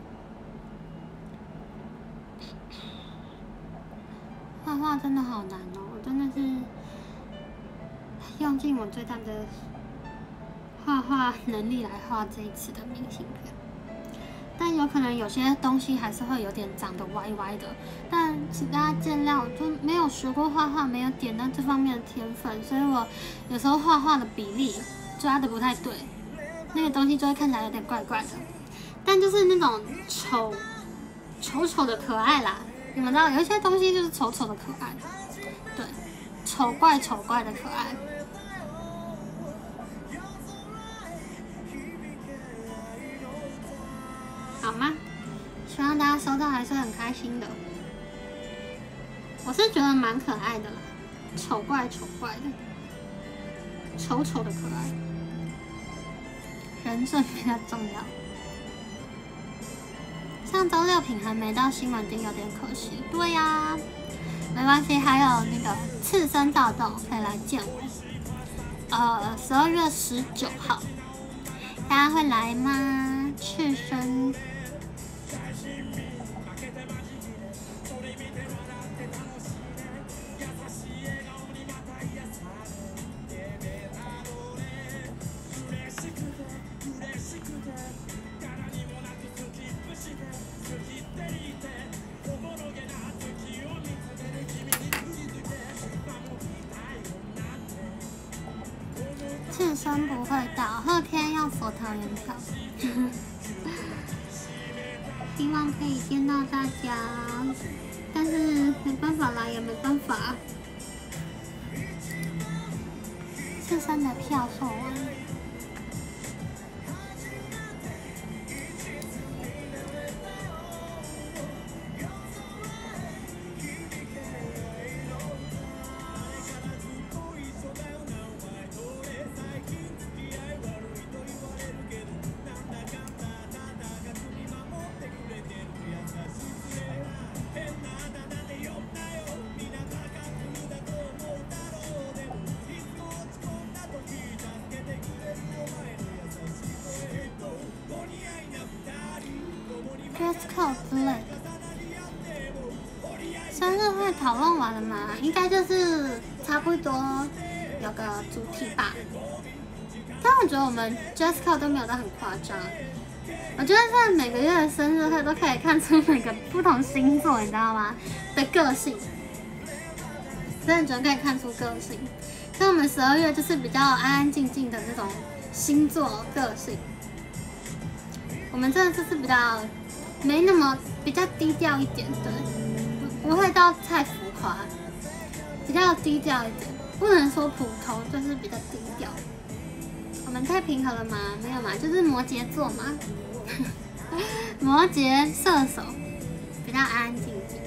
画画真的好难哦，我真的是用尽我最大的画画能力来画这一次的明信片。但有可能有些东西还是会有点长得歪歪的，但请大家见谅，就没有学过画画，没有点到这方面的天分，所以我有时候画画的比例抓的不太对，那个东西就会看起来有点怪怪的。但就是那种丑丑丑的可爱啦，你们知道有一些东西就是丑丑的可爱，对，丑怪丑怪的可爱。好吗？希望大家收到还是很开心的。我是觉得蛮可爱的啦，丑怪丑怪的，丑丑的可爱，人设比较重要。上周六品还没到新闻町，有点可惜。对呀、啊，没关系，还有那个刺身大道可以来见我。呃，十二月十九号，大家会来吗？刺身。 生不会到，后天要佛桃园票。希望可以见到大家，但是没办法啦，也没办法。四三的票售完。dress code 之类的，生日会讨论完了吗？应该就是差不多有个主题吧。但我觉得我们 dress code 都没有到很夸张。我觉得在每个月的生日会都可以看出每个不同星座，你知道吗？的个性，真的觉得可以看出个性。像我们十二月就是比较安安静静的那种星座个性，我们真的就是比较。没那么比较低调一点，对，不不会到太浮夸，比较低调一点，不能说普通，就是比较低调。我们太平和了吗？没有嘛，就是摩羯座嘛，摩羯射手比较安安静静。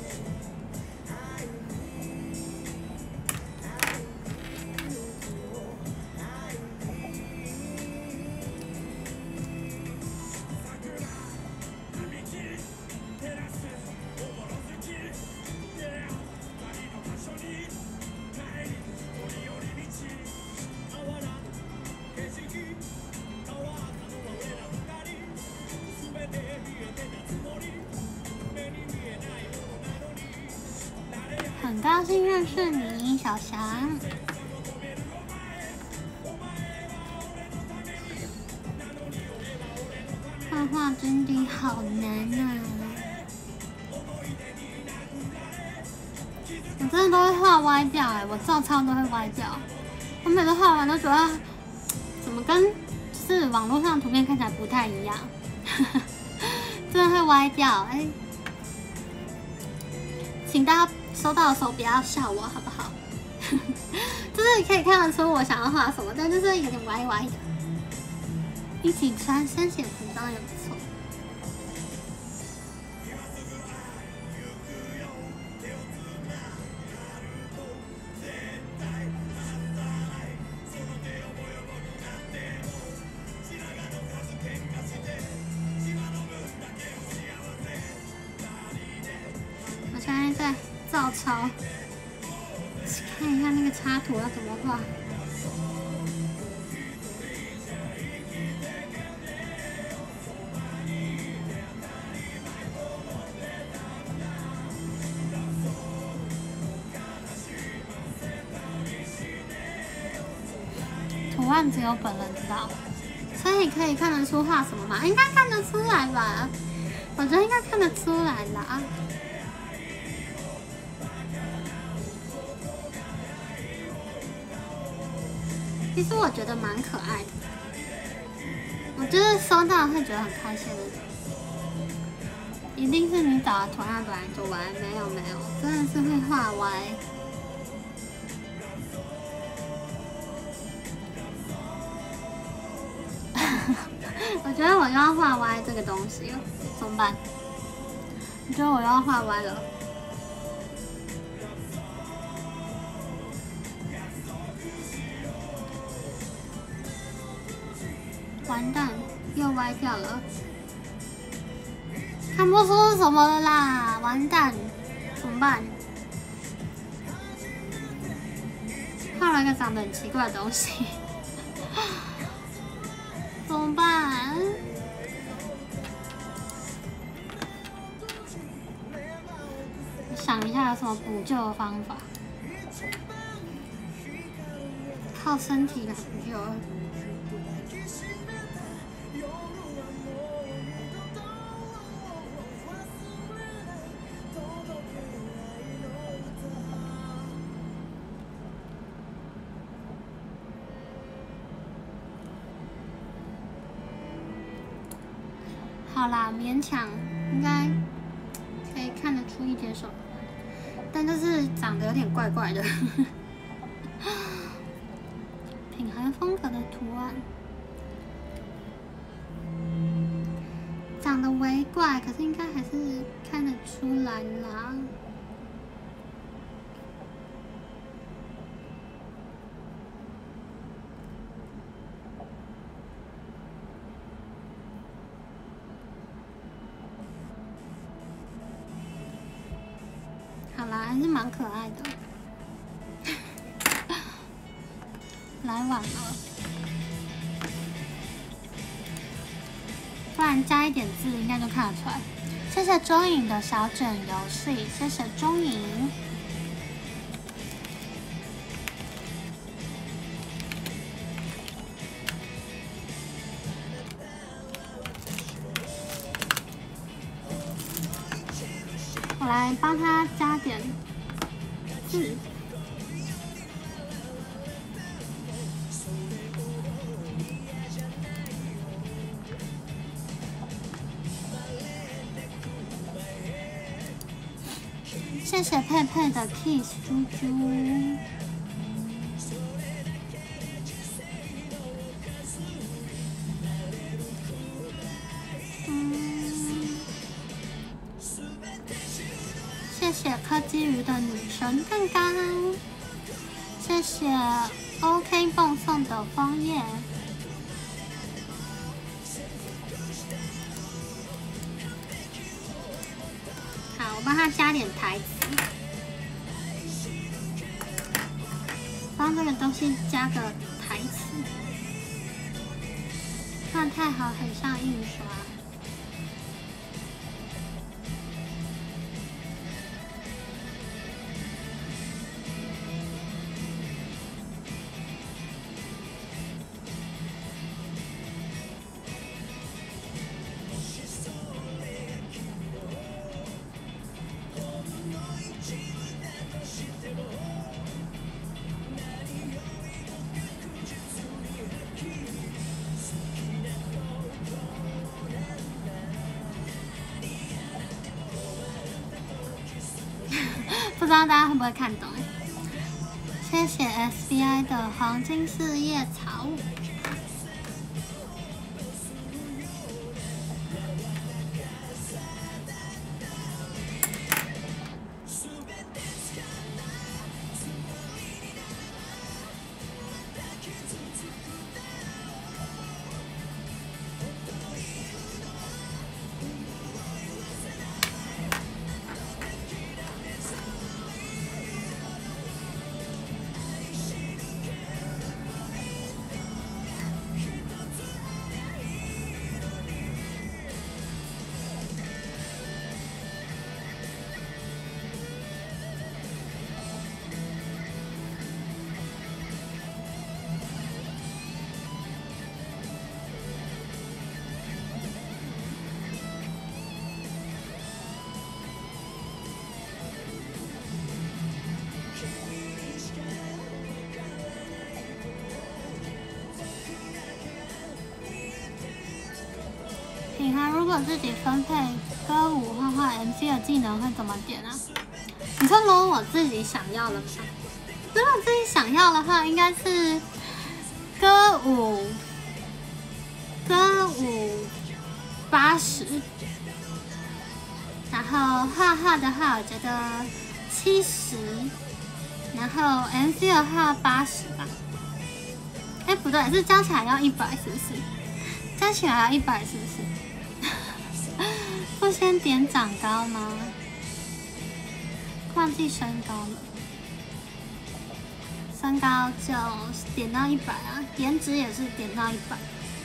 很高兴认识你，小翔。画画真的好难啊！我真的都会画歪掉哎、欸，我照抄都会歪掉。我每次画完都觉得，怎么跟就是网络上的图片看起来不太一样，真的会歪掉哎、欸。请大家收到的时候不要笑我好不好？就是可以看得出我想要画什么，但就是有点歪歪的。一起穿深显服装也不错。我现在在照抄，看一下那个插图要怎么画。图案只有本人知道，所以可以看得出画什么吗？应该看得出来吧？我觉得应该看得出来啦。其实我觉得蛮可爱的，我觉得收到会觉得很开心的。一定是你找的图案本来就歪，没有没有，真的是会画歪。我觉得我又要画歪这个东西了，怎么办？我觉得我又要画歪了。完蛋，又歪掉了，看不出是什么了啦！完蛋，怎么办？画了一个长得很奇怪的东西，怎么办？我想一下有什么补救的方法，靠身体来补救。 好啦，勉强应该可以看得出一点手，但就是长得有点怪怪的，品牌风格的图案，长得微怪，可是应该还是看得出来啦。好啦，还是蛮可爱的。来晚了，不然加一点字应该就看得出来。谢谢钟颖的小卷游戏，谢谢钟颖。我来帮他加点字。谢谢佩佩的 kiss 猪猪。嗯，谢谢柯基鱼的女神蛋糕。谢谢 OK 蹦送的枫叶。好，我帮他加点台词。帮这个东西加个台词，不然太好，很像印刷。不知道大家会不会看懂？谢谢 S B I 的黄金四叶草。品涵如果自己分配歌舞、画画、M C 的技能会怎么点啊？你说如果我自己想要的吗？如果自己想要的话，应该是歌舞，歌舞八十，然后画画的话，我觉得七十，然后 M C 的话八十吧。哎，不对，是加起来要一百，是不是？加起来要一百，是不是？不先点长高吗？忘记身高了，身高就点到一百啊，颜值也是点到一百。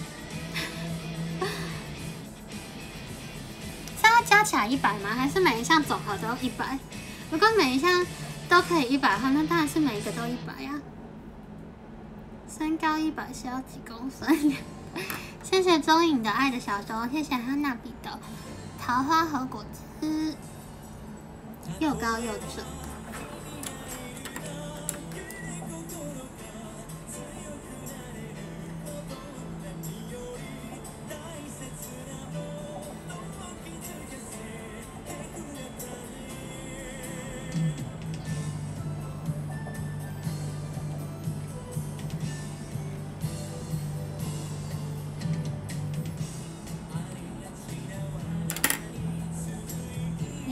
是要加起来一百吗？还是每一项总和都一百？如果每一项都可以一百的话，那当然是每一个都一百呀。身高一百是要几公分？谢谢钟颖的爱的小周，谢谢哈娜比的桃花和果汁，又高又正。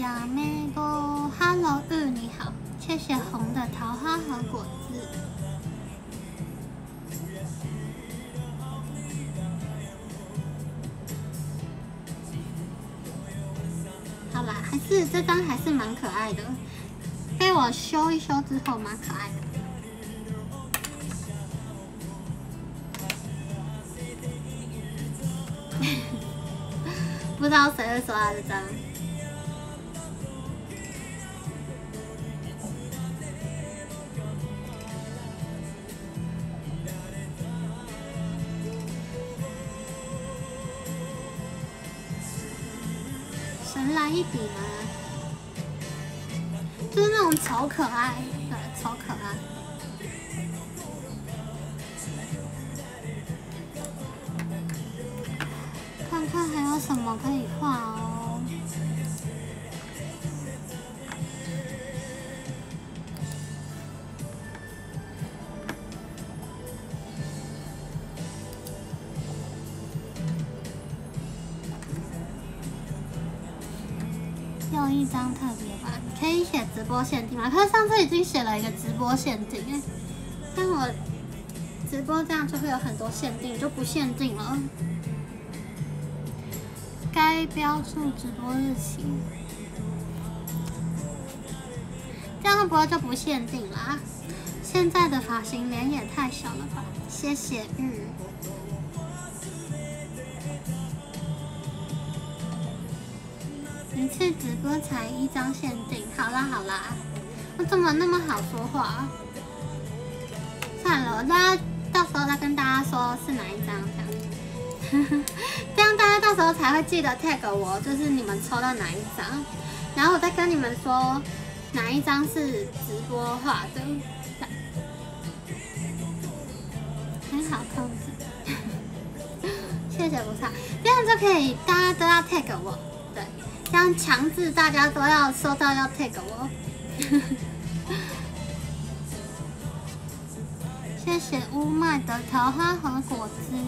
亚美多 ，Hello 玉你好，谢谢红的桃花和果子。好啦，还是这张还是蛮可爱的，被我修一修之后蛮可爱的。不知道谁会刷这张。神来一笔吗？就是那种超可爱，对，超可爱。看看还有什么可以画哦。又一张特别版，可以写直播限定吗？可是上次已经写了一个直播限定哎，但我直播这样就会有很多限定，就不限定了。该标注直播日期，这样会不会就不限定啦？现在的发型脸也太小了吧！谢谢玉。一次直播才一张限定，好啦好啦，我怎么那么好说话？算了，大家到时候再跟大家说是哪一张这样。这样大家到时候才会记得 tag 我，就是你们抽到哪一张，然后我再跟你们说哪一张是直播画的，很好控制。谢谢不差，这样就可以大家都要 tag 我，对，这样强制大家都要收到要 tag 我。谢谢乌麦的桃花和果汁。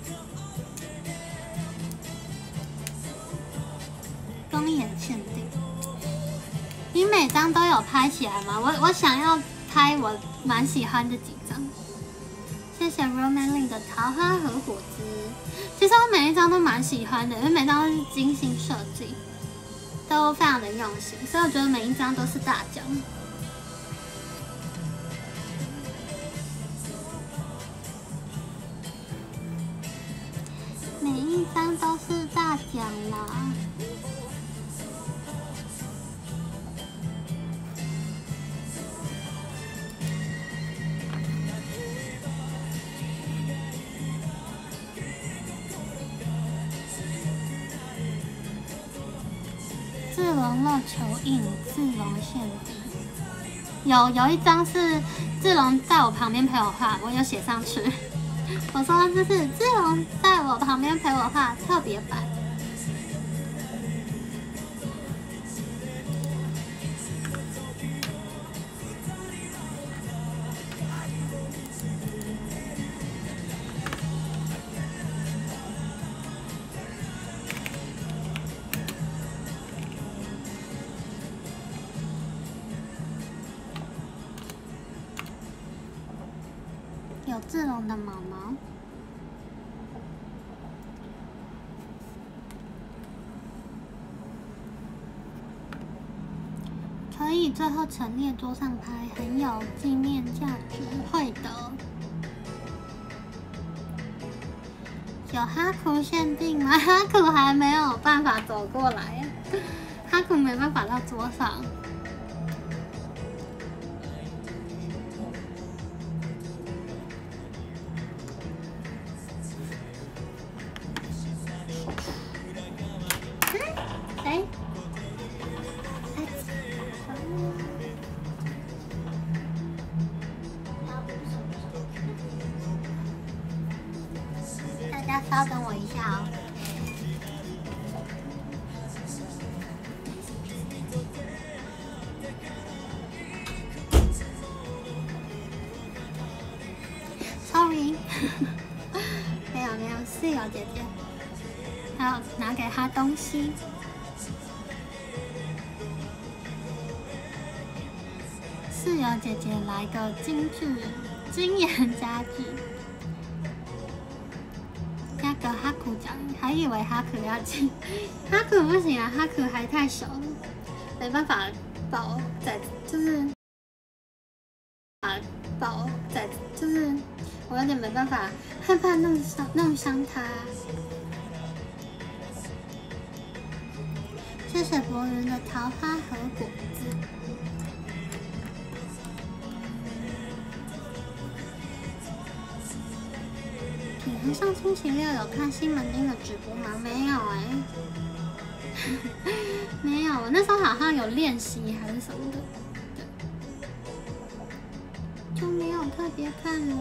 公演限定，你每张都有拍起来吗？我我想要拍我蛮喜欢的几张。谢谢 Romanly 的桃花和果汁。其实我每一张都蛮喜欢的，因为每张都是精心设计，都非常的用心，所以我觉得每一张都是大奖。每一张都是大奖啦。自龙肉球印，自龙限定。有有一张是自龙在我旁边陪我画，我有写上去。我说这是自龙在我旁边陪我画特别版。有自龙的毛毛，可以最后陈列桌上拍，很有纪念价值。会的。有哈库限定吗？哈库还没有办法走过来，哈库没办法到桌上。稍等我一下哦。Sorry， 没有没有，是有姐姐，还有拿给她东西。 室友姐姐来个京剧金颜佳句，加个哈库奖，还以为哈库要进，哈库不行啊，哈库还太小了，没办法抱在，就是啊抱在，就是我有点没办法，害怕弄伤弄伤他。谢谢博云的桃花和果子。品涵上星期六有看西门町的直播吗？没有哎、欸，没有。我那时候好像有练习还是什么的，对，就没有特别看了。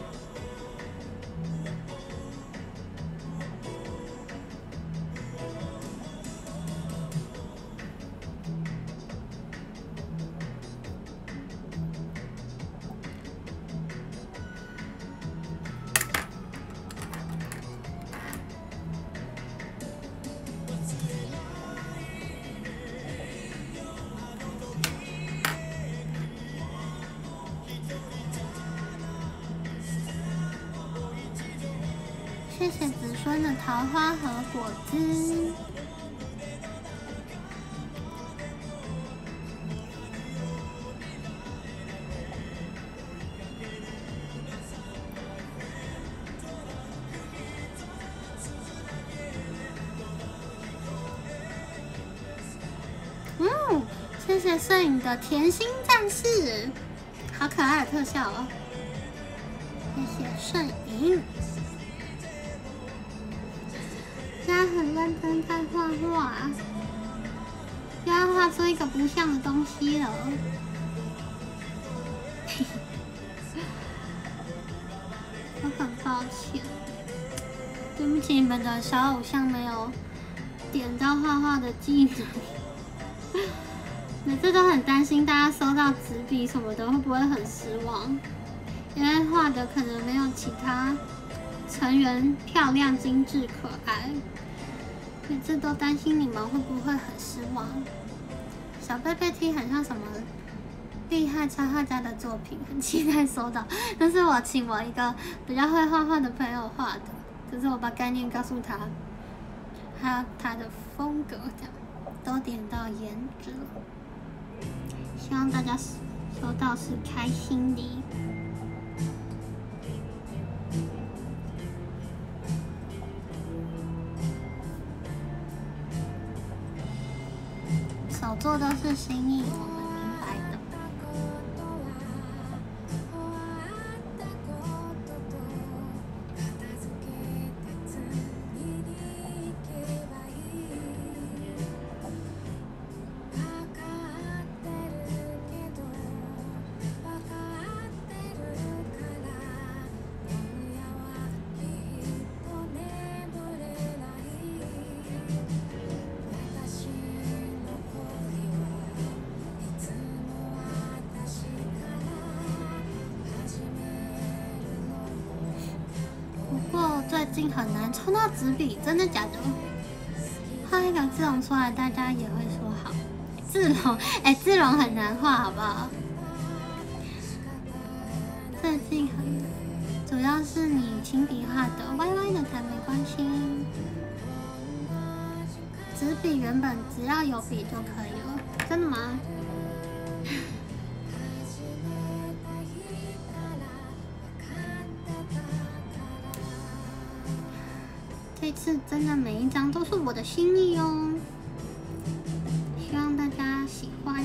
谢谢子孙的桃花和果子。嗯，谢谢摄影的甜心战士，好可爱的特效哦！谢谢摄影。现在很认真在画画，又要画出一个不像的东西了。我很抱歉，对不起你们的小偶像没有点到画画的技能。每次都很担心大家收到纸笔什么的会不会很失望，因为画的可能没有其他成员漂亮、精致、可爱。每次都担心你们会不会很失望。小贝贝 T 很像什么厉害插画家的作品，很期待收到。那是我请我一个比较会画画的朋友画的，就是我把概念告诉他，还有他的风格，这样都点到颜值了。希望大家收到是开心的。手做都是心意，我们明白的。最近很难抽到纸笔，真的假的？画一个字龙出来，大家也会说好。字龙，哎、欸，字龙很难画，好不好？最近很难，主要是你亲笔画的，歪歪的才没关系。纸笔原本只要有笔就可以了，真的吗？这次真的每一张都是我的心意哦，希望大家喜欢。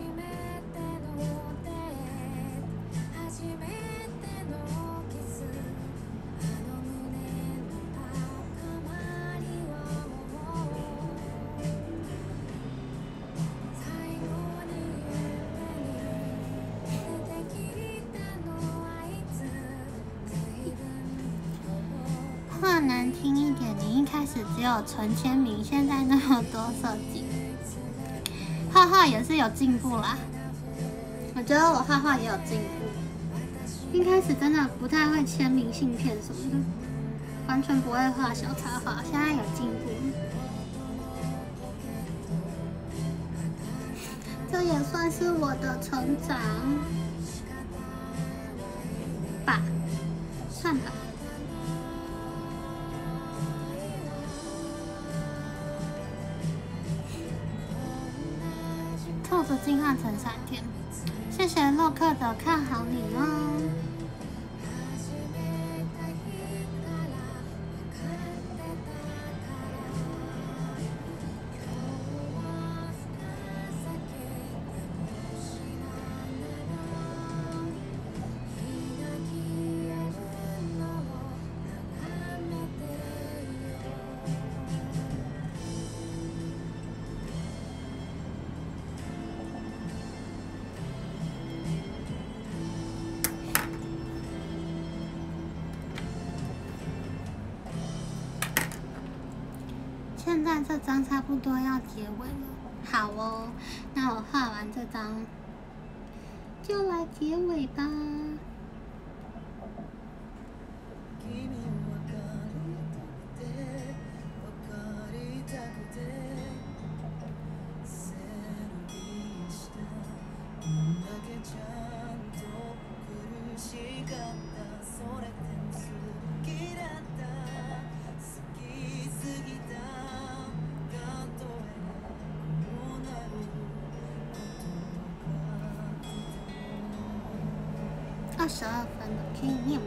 话难听一点，你一开始只有纯签名，现在那么多设计，画画也是有进步啦。我觉得我画画也有进步，一开始真的不太会签明信片什么的，完全不会画小插画，现在有进步。 这也算是我的成长吧，算吧。兔子进化成闪电，谢谢洛克的看好你哦。现在这张差不多要结尾了，好哦，那我画完这张就来结尾吧。二十二分了，可以念。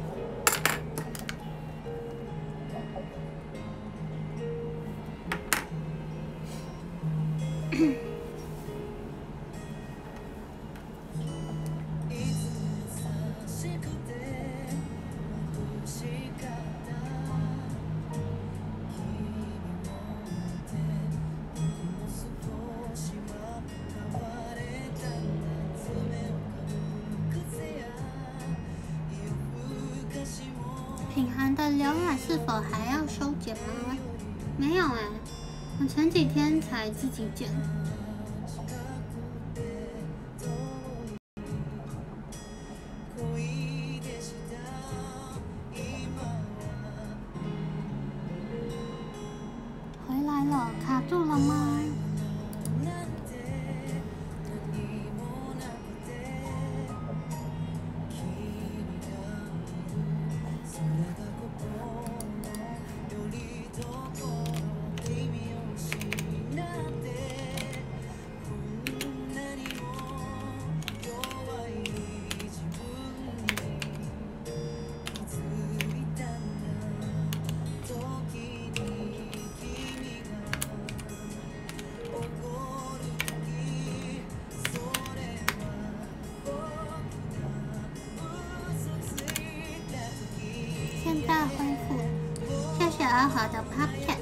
品涵的刘海是否还要修剪吗？没有哎、欸，我前几天才自己剪。回来了，卡住了吗？现在恢复，谢谢阿华的 Pocket，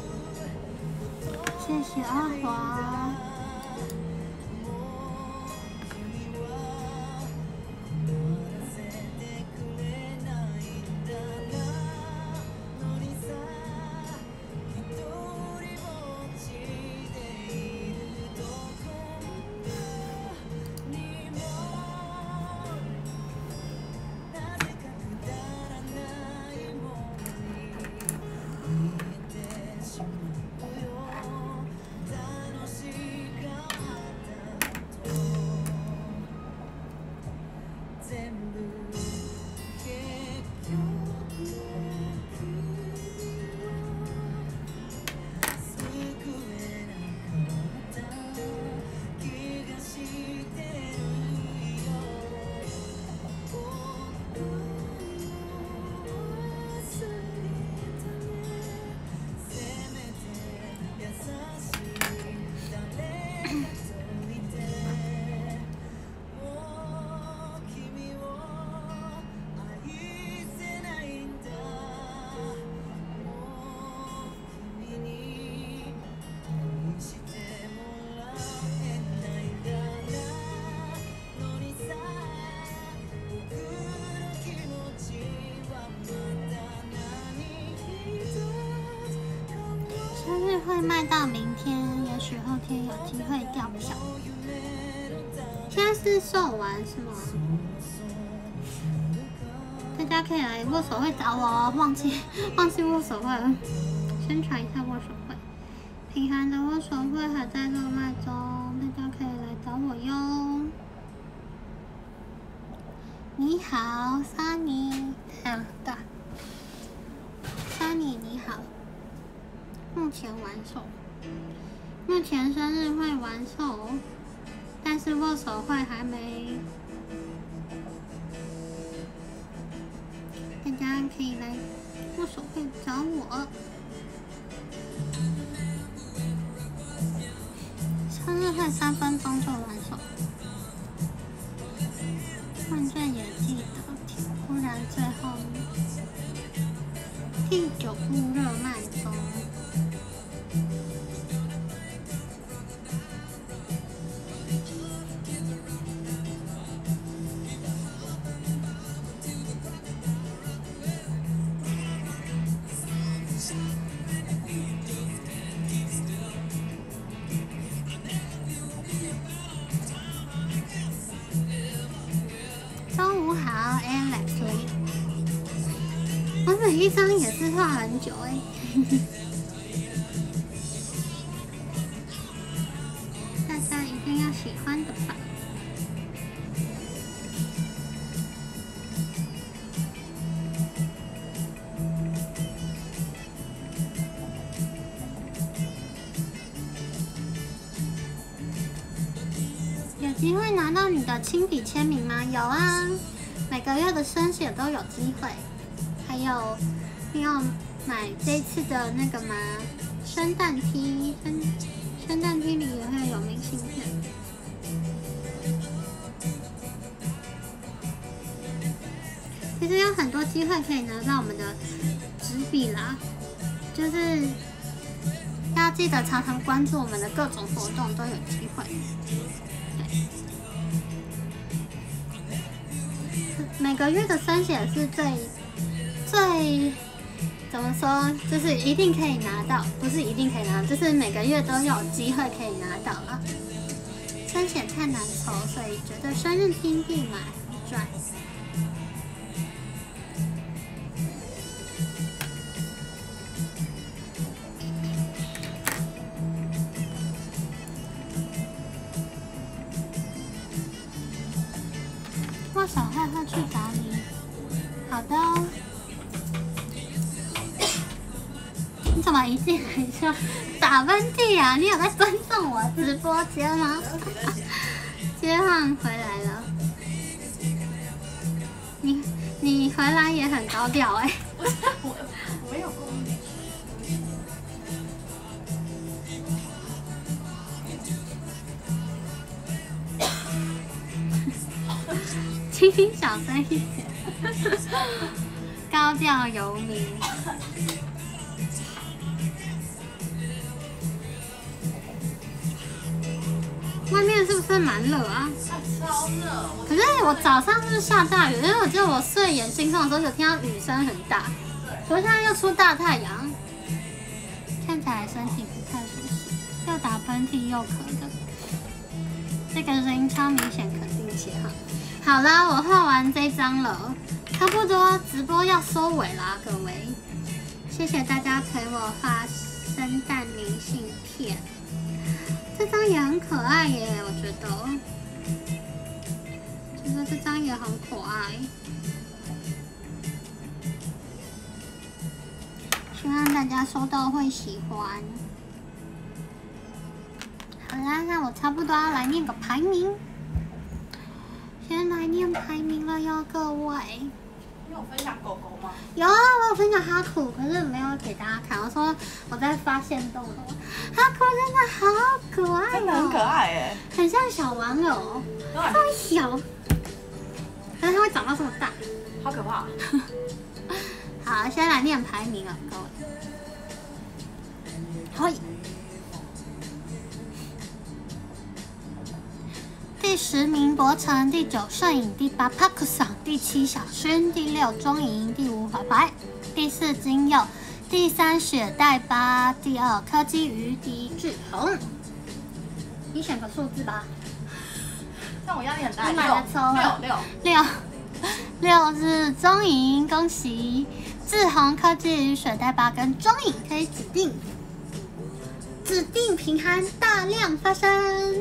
谢谢阿华。会卖到明天，也许后天有机会掉票。现在是售完是吗？大家可以来握手会找我哦，忘记忘记握手会了，宣传一下握手会。品涵的握手会还在热卖中，大家可以来我哟。你好 ，Sunny， 太阳很大。Sunny 你好，目前完售，目前生日会完售，但是握手会还没。大家可以来握手会找我。生日会三分钟就完售，问卷也记得，不然最后第九部热卖中。中午好 ，Alex。我每一张也是画很久哎、欸，大家一定要喜欢的吧。有机会拿到你的亲笔签名吗？有啊，每个月的生写都有机会。还有，要买这次的那个吗？圣诞 T， 圣圣诞 T 里也会有明信片。其实有很多机会可以拿到我们的纸笔啦，就是要记得常常关注我们的各种活动，都有机会。每个月的生写是最最怎么说，就是一定可以拿到，不是一定可以拿到，就是每个月都有机会可以拿到了。生写太难抽，所以觉得生日金币买很赚。握手会会去找你。好的哦。你怎么一进来就打喷嚏啊？你有在尊重我直播间吗？接换回来了。你你回来也很高调哎、欸。 不是我，我没有故意。 轻轻小声一点，高调游民。外面是不是蛮热啊？ 超热！ 可是我早上是下大雨，因为我记得我睡眼惺忪的时候有听到雨声很大，可是现在又出大太阳，看起来身体不太舒适，又打喷嚏又咳的，这个声音超明显，肯定些哈。好啦，我画完这张了，差不多直播要收尾啦，各位，谢谢大家陪我画圣诞明信片，这张也很可爱耶，我觉得，觉得这张也很可爱，希望大家收到会喜欢。好啦，那我差不多要来念个排名。先来念排名了哟，各位。 你有分享狗狗吗？ 有啊，我有分享哈库，可是没有给大家看。我说我在发现动了，哈库真的好可爱哦， 真的很可爱哎， 很像小玩偶，这么小，但是它会长到这么大， 好可怕。 好，先来念排名了，各位。好。第十名博成，第九摄影，第八帕克桑，第七小薰，第六钟莹，第五怀怀，第四金佑，第三雪代巴，第二柯基鱼，第一志恒。你选个数字吧。 但我压力很大。 你买了抽六六六六是钟莹，恭喜志恒、柯基鱼、雪代巴跟钟莹可以指定。 指定平安大量发生。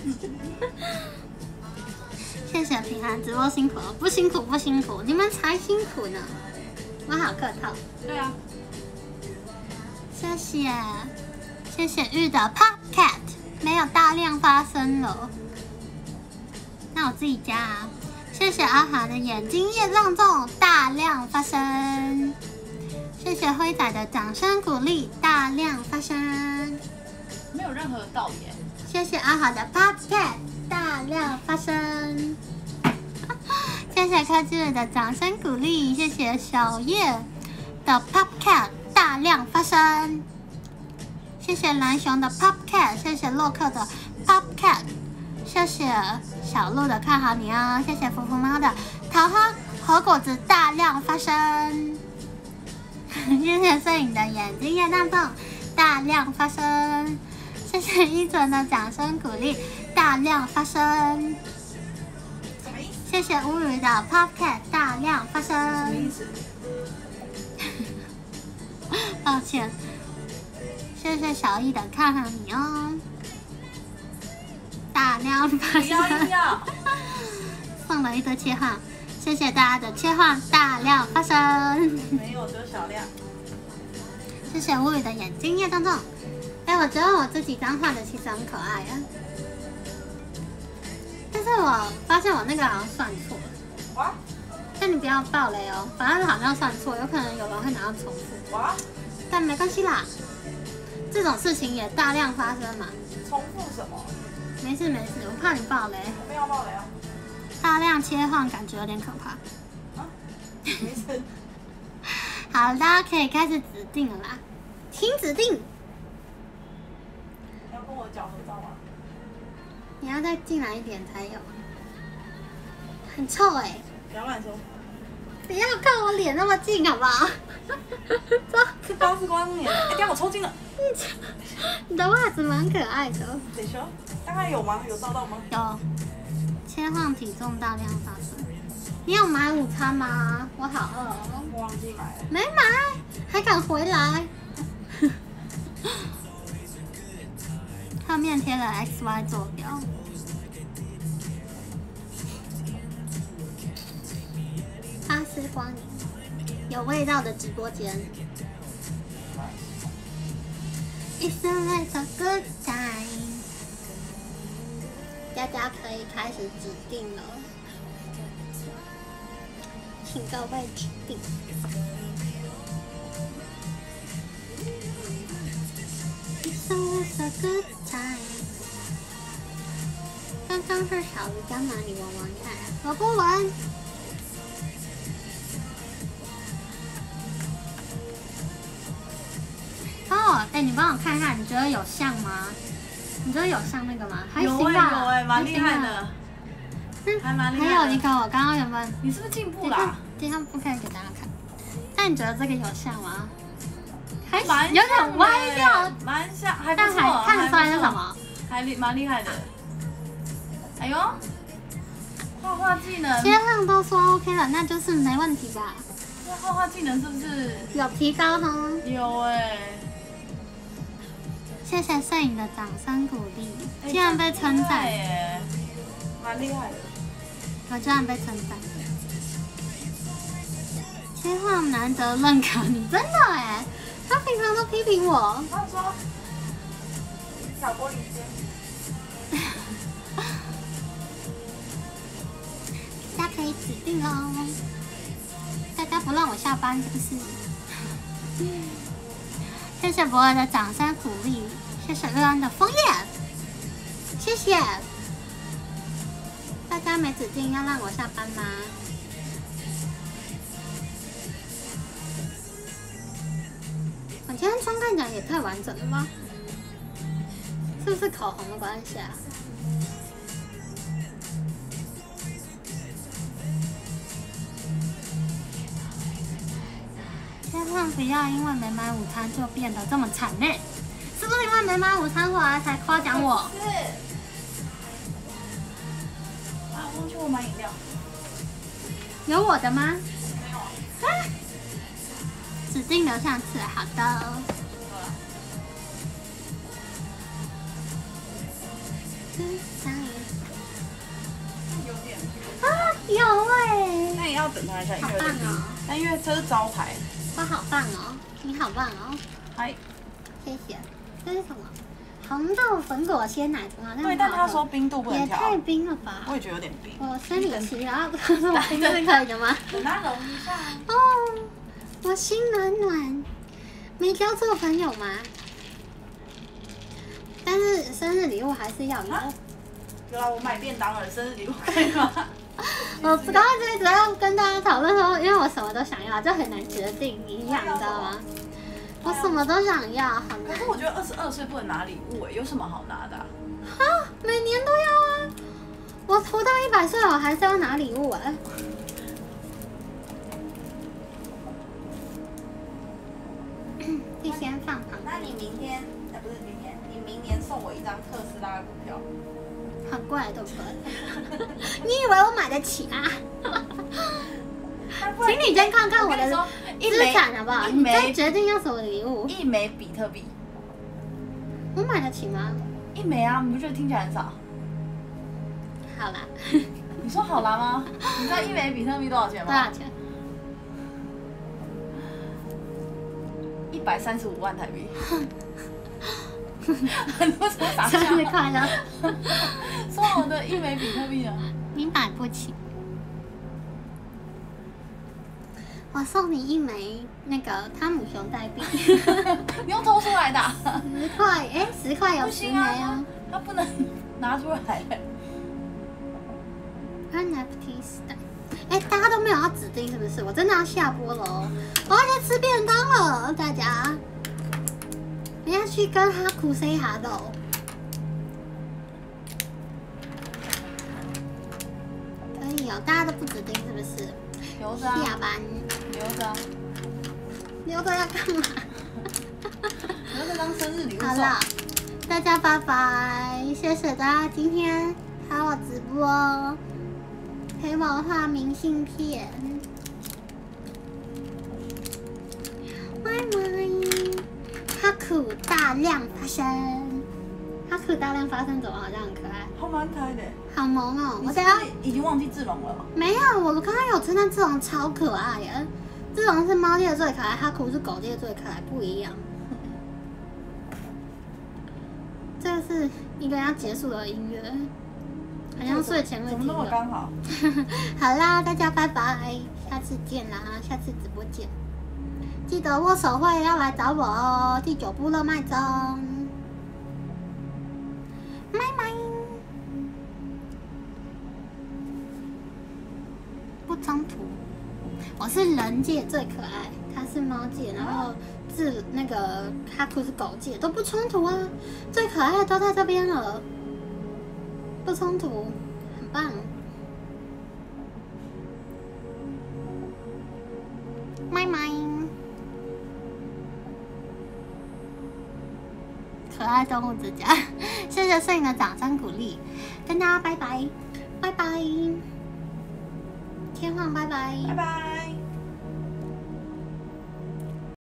谢谢平安直播辛苦了，不辛苦不辛苦，你们才辛苦呢。我好客套。 对啊。 谢谢谢谢玉的 Popcat 没有大量发生了，那我自己加啊。谢谢阿涵的眼睛叶亮重大量发生，谢谢辉仔的掌声鼓励大量发生， 没有任何道理耶。 谢谢阿涵的 Popcat 大量发生，谢谢柯志伟的掌声鼓励，谢谢小叶的 Popcat 大量发生，谢谢蓝熊的 Popcat， 谢谢洛克的 Popcat， 谢谢小鹿的看好你哦，谢谢福福猫的桃花和果子大量发生，谢谢摄影的眼睛叶大动大量发生，谢谢依纯的掌声鼓励大量发生，谢谢乌鱼的 Popcat 大量发生。什么意思？抱歉。谢谢小易的看好你哦，大量发生。送了一堆切换，谢谢大家的切换大量发生。 没有，只有小量。 谢谢乌语的眼睛叶当中。哎，我觉得我自己刚画的其实很可爱啊，但是我发现我那个好像算错了。 哇！ 但你不要爆雷哦，反正好像算错，有可能有人会拿到重复。 哇！ 但没关系啦，这种事情也大量发生嘛。 重复什么？ 没事没事，我怕你爆雷。 我没有爆雷啊。 大量切换感觉有点可怕。 啊？没事。 好，大家可以开始指定了啦，请指定。 你要跟我脚合照吗？ 你要再进来一点才有。很臭哎、欸！ 不要乱说。 不要靠我脸那么近好不好？ 这高是光脸。哎、欸，等下我抽筋了。 你的袜子蛮可爱的。 等一下，大概有吗？有照到吗？ 有。切换体重大量发生。你有买午餐吗？我好饿哦。 我忘记买了。 没买，还敢回来？后面贴了 X Y 坐标。巴斯光年，有味道的直播间。It's a little good time。大家可以开始指定了，请各位指定。It's a little good time。刚刚是小鱼干嘛？你闻闻看，我不闻。哦，哎、欸，你帮我看看，你觉得有像吗？你觉得有像那个吗？还行吧， 有哎、欸，蛮厉害的，嗯，还蛮厉害的。 还有一个，我刚刚有没有？ 你是不是进步啦？ 等一下不可以给大家看。但你觉得这个有像吗？还蛮有点歪掉， 蛮像，还不但还看得出来是什么？ 还厉蛮厉害的。哎呦，画画技能。 切换都说 OK 了，那就是没问题吧？ 这画画技能是不是有提高哈？ 有哎、欸。 谢谢摄影的掌声鼓励，竟然被称赞， 蛮厉害的。 我居然被称赞，切换难得认可你，真的哎，他平常都批评我。 他说小玻璃心。 大家可以指定哦，大家不让我下班是不是？谢谢博尔的掌声鼓励，谢谢乐安的枫叶，谢谢。大家没指定要让我下班吗？我今天妆看起来也太完整了吧？是不是口红的关系啊？千万不要因为没买午餐就变得这么惨烈，是不是因为没买午餐回来才夸奖我？ 是。啊，忘记我买饮料。 有我的吗？ 没有啊。 啊！指定留上次，好的。 吃哪里？ 有点。 啊，有哎！ 那也要等它一下，因好为有点低。 棒哦！ 但因为这是招牌。 哇，好棒哦！你好棒哦！ 嗨。 谢谢。这是什么？红豆粉果鲜奶茶，好像对，但他说冰度不能调。 也太冰了吧！ 我也觉得有点冰。 我生理期，然后他说冰是可以的吗？ 等它融一下。 哦，我心暖暖。没交错朋友吗？但是生日礼物还是要有。 有啦，我买便当了，生日礼物可以吗？ 我刚刚就一直要跟大家讨论说，因为我什么都想要，就很难决定一样，你知道吗？我什么都想要，很难。 可是我觉得二十二岁不能拿礼物哎，有什么好拿的？ 啊，每年都要啊！我活到一百岁，我还是要拿礼物哎。就先放旁。 那你明天，哎，不是明天，你明年送我一张特斯拉的股票。 很贵，对不对？你以为我买得起啊？请你先看看我的资产好不好？你再决定要什么礼物。 一枚比特币， 我买得起吗？ 一枚啊，你不觉得听起来很少？ 好啦。 你说好啦吗？你知道一枚比特币多少钱吗？ 多少钱？ 一百三十五万台币。很多什么傻笑？ 生日快乐！ 送我的一枚比特币啊！ 你买不起。我送你一枚那个汤姆熊代币。 你用偷出来的？ 十块，哎，十块有十枚啊。 他不能拿出来。 N F T 时代，哎，大家都没有要指定是不是？我真的要下播了哦，我要去吃便当了，大家。我要去跟哈库 say hello。可以哦，大家都不指定是不是？ 留着啊。 下班。 留着啊。 留着要干嘛？ 留着当生日礼物送。 好了，大家拜拜，谢谢大家今天看我直播，陪我画明信片，拜拜。哈库大量发生，哈库大量发生怎么好像很可爱？ 好蛮可爱的。 好萌哦！我等下已经忘记志龙了。 没有，我刚刚有称赞志龙超可爱耶。志龙是猫界最可爱，哈库是狗界最可爱，不一样。这个是一个要结束的音乐，好像睡前会听的。 怎么那么刚好？ 好啦，大家拜拜，下次见啦，下次直播见。记得握手会要来找我哦，第九部热卖中，拜拜。不冲突，我是人界最可爱，他是猫界，然后是那个哈库是狗界，都不冲突啊，最可爱的都在这边了，不冲突，很棒。拜拜。可爱动物之家，谢谢摄影的掌声鼓励，跟大家拜拜，拜拜，天皇拜拜， 拜拜。